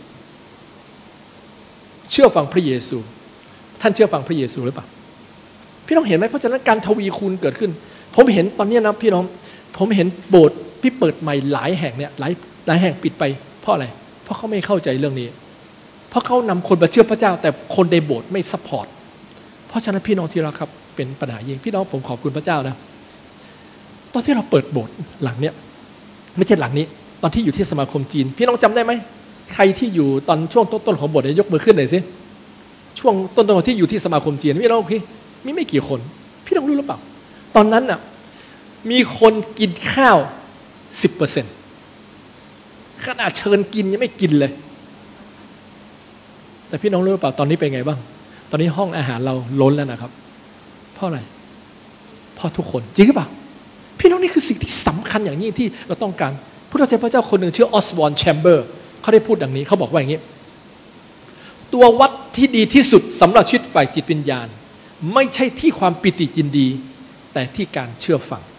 เชื่อฟังพระเยซูท่านเชื่อฟังพระเยซูหรือเปล่าพี่น้องเห็นไหมเพราะฉะนั้นการทวีคูณเกิดขึ้นผมเห็นตอนนี้นะพี่น้องผมเห็นโบสถ์ที่เปิดใหม่หลายแห่งเนี่ยหลายแห่งปิดไปเพราะอะไรเพราะเขาไม่เข้าใจเรื่องนี้เพราะเขานำคนมาเชื่อพระเจ้าแต่คนในโบสถ์ไม่ซัพพอร์ตเพราะฉะนั้นพี่น้องที่รักครับเป็นปัญหายิ่งพี่น้องผมขอบคุณพระเจ้านะตอนที่เราเปิดโบสถ์หลังเนี้ยไม่ใช่หลังนี้ตอนที่อยู่ที่สมาคมจีนพี่น้องจำได้ไหมใครที่อยู่ตอนช่วงต้นๆของโบสถ์ยกมือขึ้นหน่อยสิช่วงต้นๆที่อยู่ที่สมาคมจีนพี่น้องคิดมีไม่กี่คนพี่น้องรู้หรือเปล่าตอนนั้นน่ะมีคนกินข้าว 10% ขนาดเชิญกินยังไม่กินเลยแต่พี่น้องรู้หรือเปล่าตอนนี้เป็นไงบ้างตอนนี้ห้องอาหารเราล้นแล้วนะครับเพราะอะไรเพราะทุกคนจริงหรือเปล่าพี่น้องนี่คือสิ่งที่สำคัญอย่างยิ่งที่เราต้องการผู้รับใช้พระเจ้าคนหนึ่งชื่อออสวอนแชมเบอร์เขาได้พูดดังนี้เขาบอกว่าอย่างนี้ตัววัดที่ดีที่สุดสำหรับชีวิตฝ่ายจิตวิญญาณไม่ใช่ที่ความปิติยินดีแต่ที่การเชื่อฟัง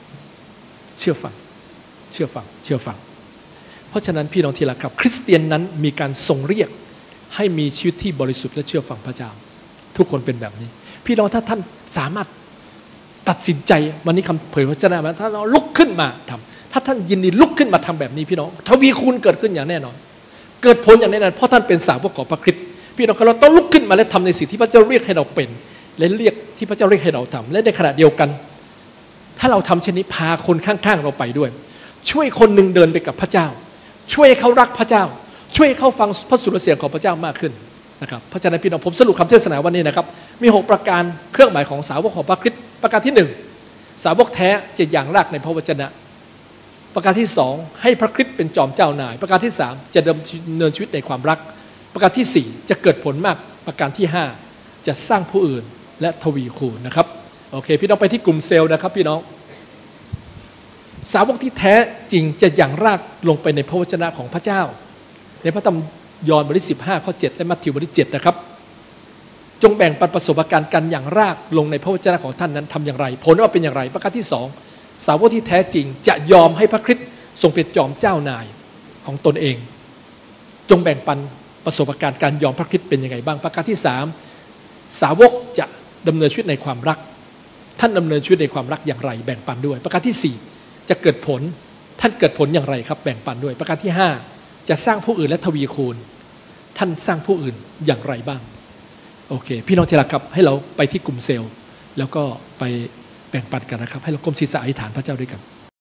เพราะฉะนั้นพี่น้องที่รักครับคริสเตียนนั้นมีการทรงเรียกให้มีชีวิตที่บริสุทธิ์และเชื่อฟังพระเจ้าทุกคนเป็นแบบนี้พี่น้องถ้าท่านสามารถตัดสินใจวันนี้คำเผยพระเจ้าถ้าเราลุกขึ้นมาทำถ้าท่านยินดีลุกขึ้นมาทำแบบนี้พี่น้องทวีคูณเกิดขึ้นอย่างแน่นอนเกิดผลอย่างแน่นอนเพราะท่านเป็นสาวกของพระคริสต์พี่น้องเราต้องลุกขึ้นมาและทำในสิ่งที่พระเจ้าเรียกให้เราเป็นและเรียกที่พระเจ้าเรียกให้เราทำและในขณะเดียวกันถ้าเราทำเช่นนี้พาคนข้างๆเราไปด้วยช่วยคนหนึ่งเดินไปกับพระเจ้าช่วยเขารักพระเจ้าช่วยเขาฟังพระสุรเสียงของพระเจ้ามากขึ้นนะครับเพราะฉะนั้นพี่น้องผมสรุปคำเทศนาวันนี้นะครับมี6ประการเครื่องหมายของสาวกของพระคริสต์ประการที่สาวกแท้จะอย่างรากในพระวจนะประการที่2ให้พระคริสต์เป็นจอมเจ้านายประการที่3จะดำเนินชีวิตในความรักประการที่4จะเกิดผลมากประการที่5จะสร้างผู้อื่นและทวีคูณนะครับโอเคพี่น้องไปที่กลุ่มเซลล์นะครับพี่น้องสาวกที่แท้จริงจะอย่างรากลงไปในพระวจนะของพระเจ้าในพระธรรมยอห์นบทที่15ข้อ7และมัทธิวบทที่7นะครับจงแบ่งปันประสบการณ์กันอย่างรากลงในพระวจนะของท่านนั้นทำอย่างไรผลว่าเป็นอย่างไรประการที่2สาวกที่แท้จริงจะยอมให้พระคริสต์ทรงเป็นจอมเจ้านายของตนเองจงแบ่งปันประสบการณ์การยอมพระคริสต์เป็นยังไงบ้างประการที่3สาวกจะดำเนินชีวิตในความรักท่านดำเนินชีวิตในความรักอย่างไรแบ่งปันด้วยประการที่4จะเกิดผลท่านเกิดผลอย่างไรครับแบ่งปันด้วยประการที่5จะสร้างผู้อื่นและทวีคูณท่านสร้างผู้อื่นอย่างไรบ้างโอเคพี่น้องที่รักครับให้เราไปที่กลุ่มเซลล์แล้วก็ไปแบ่งปันกันนะครับให้เราก้มศีรษะอธิษฐานพระเจ้าด้วยกัน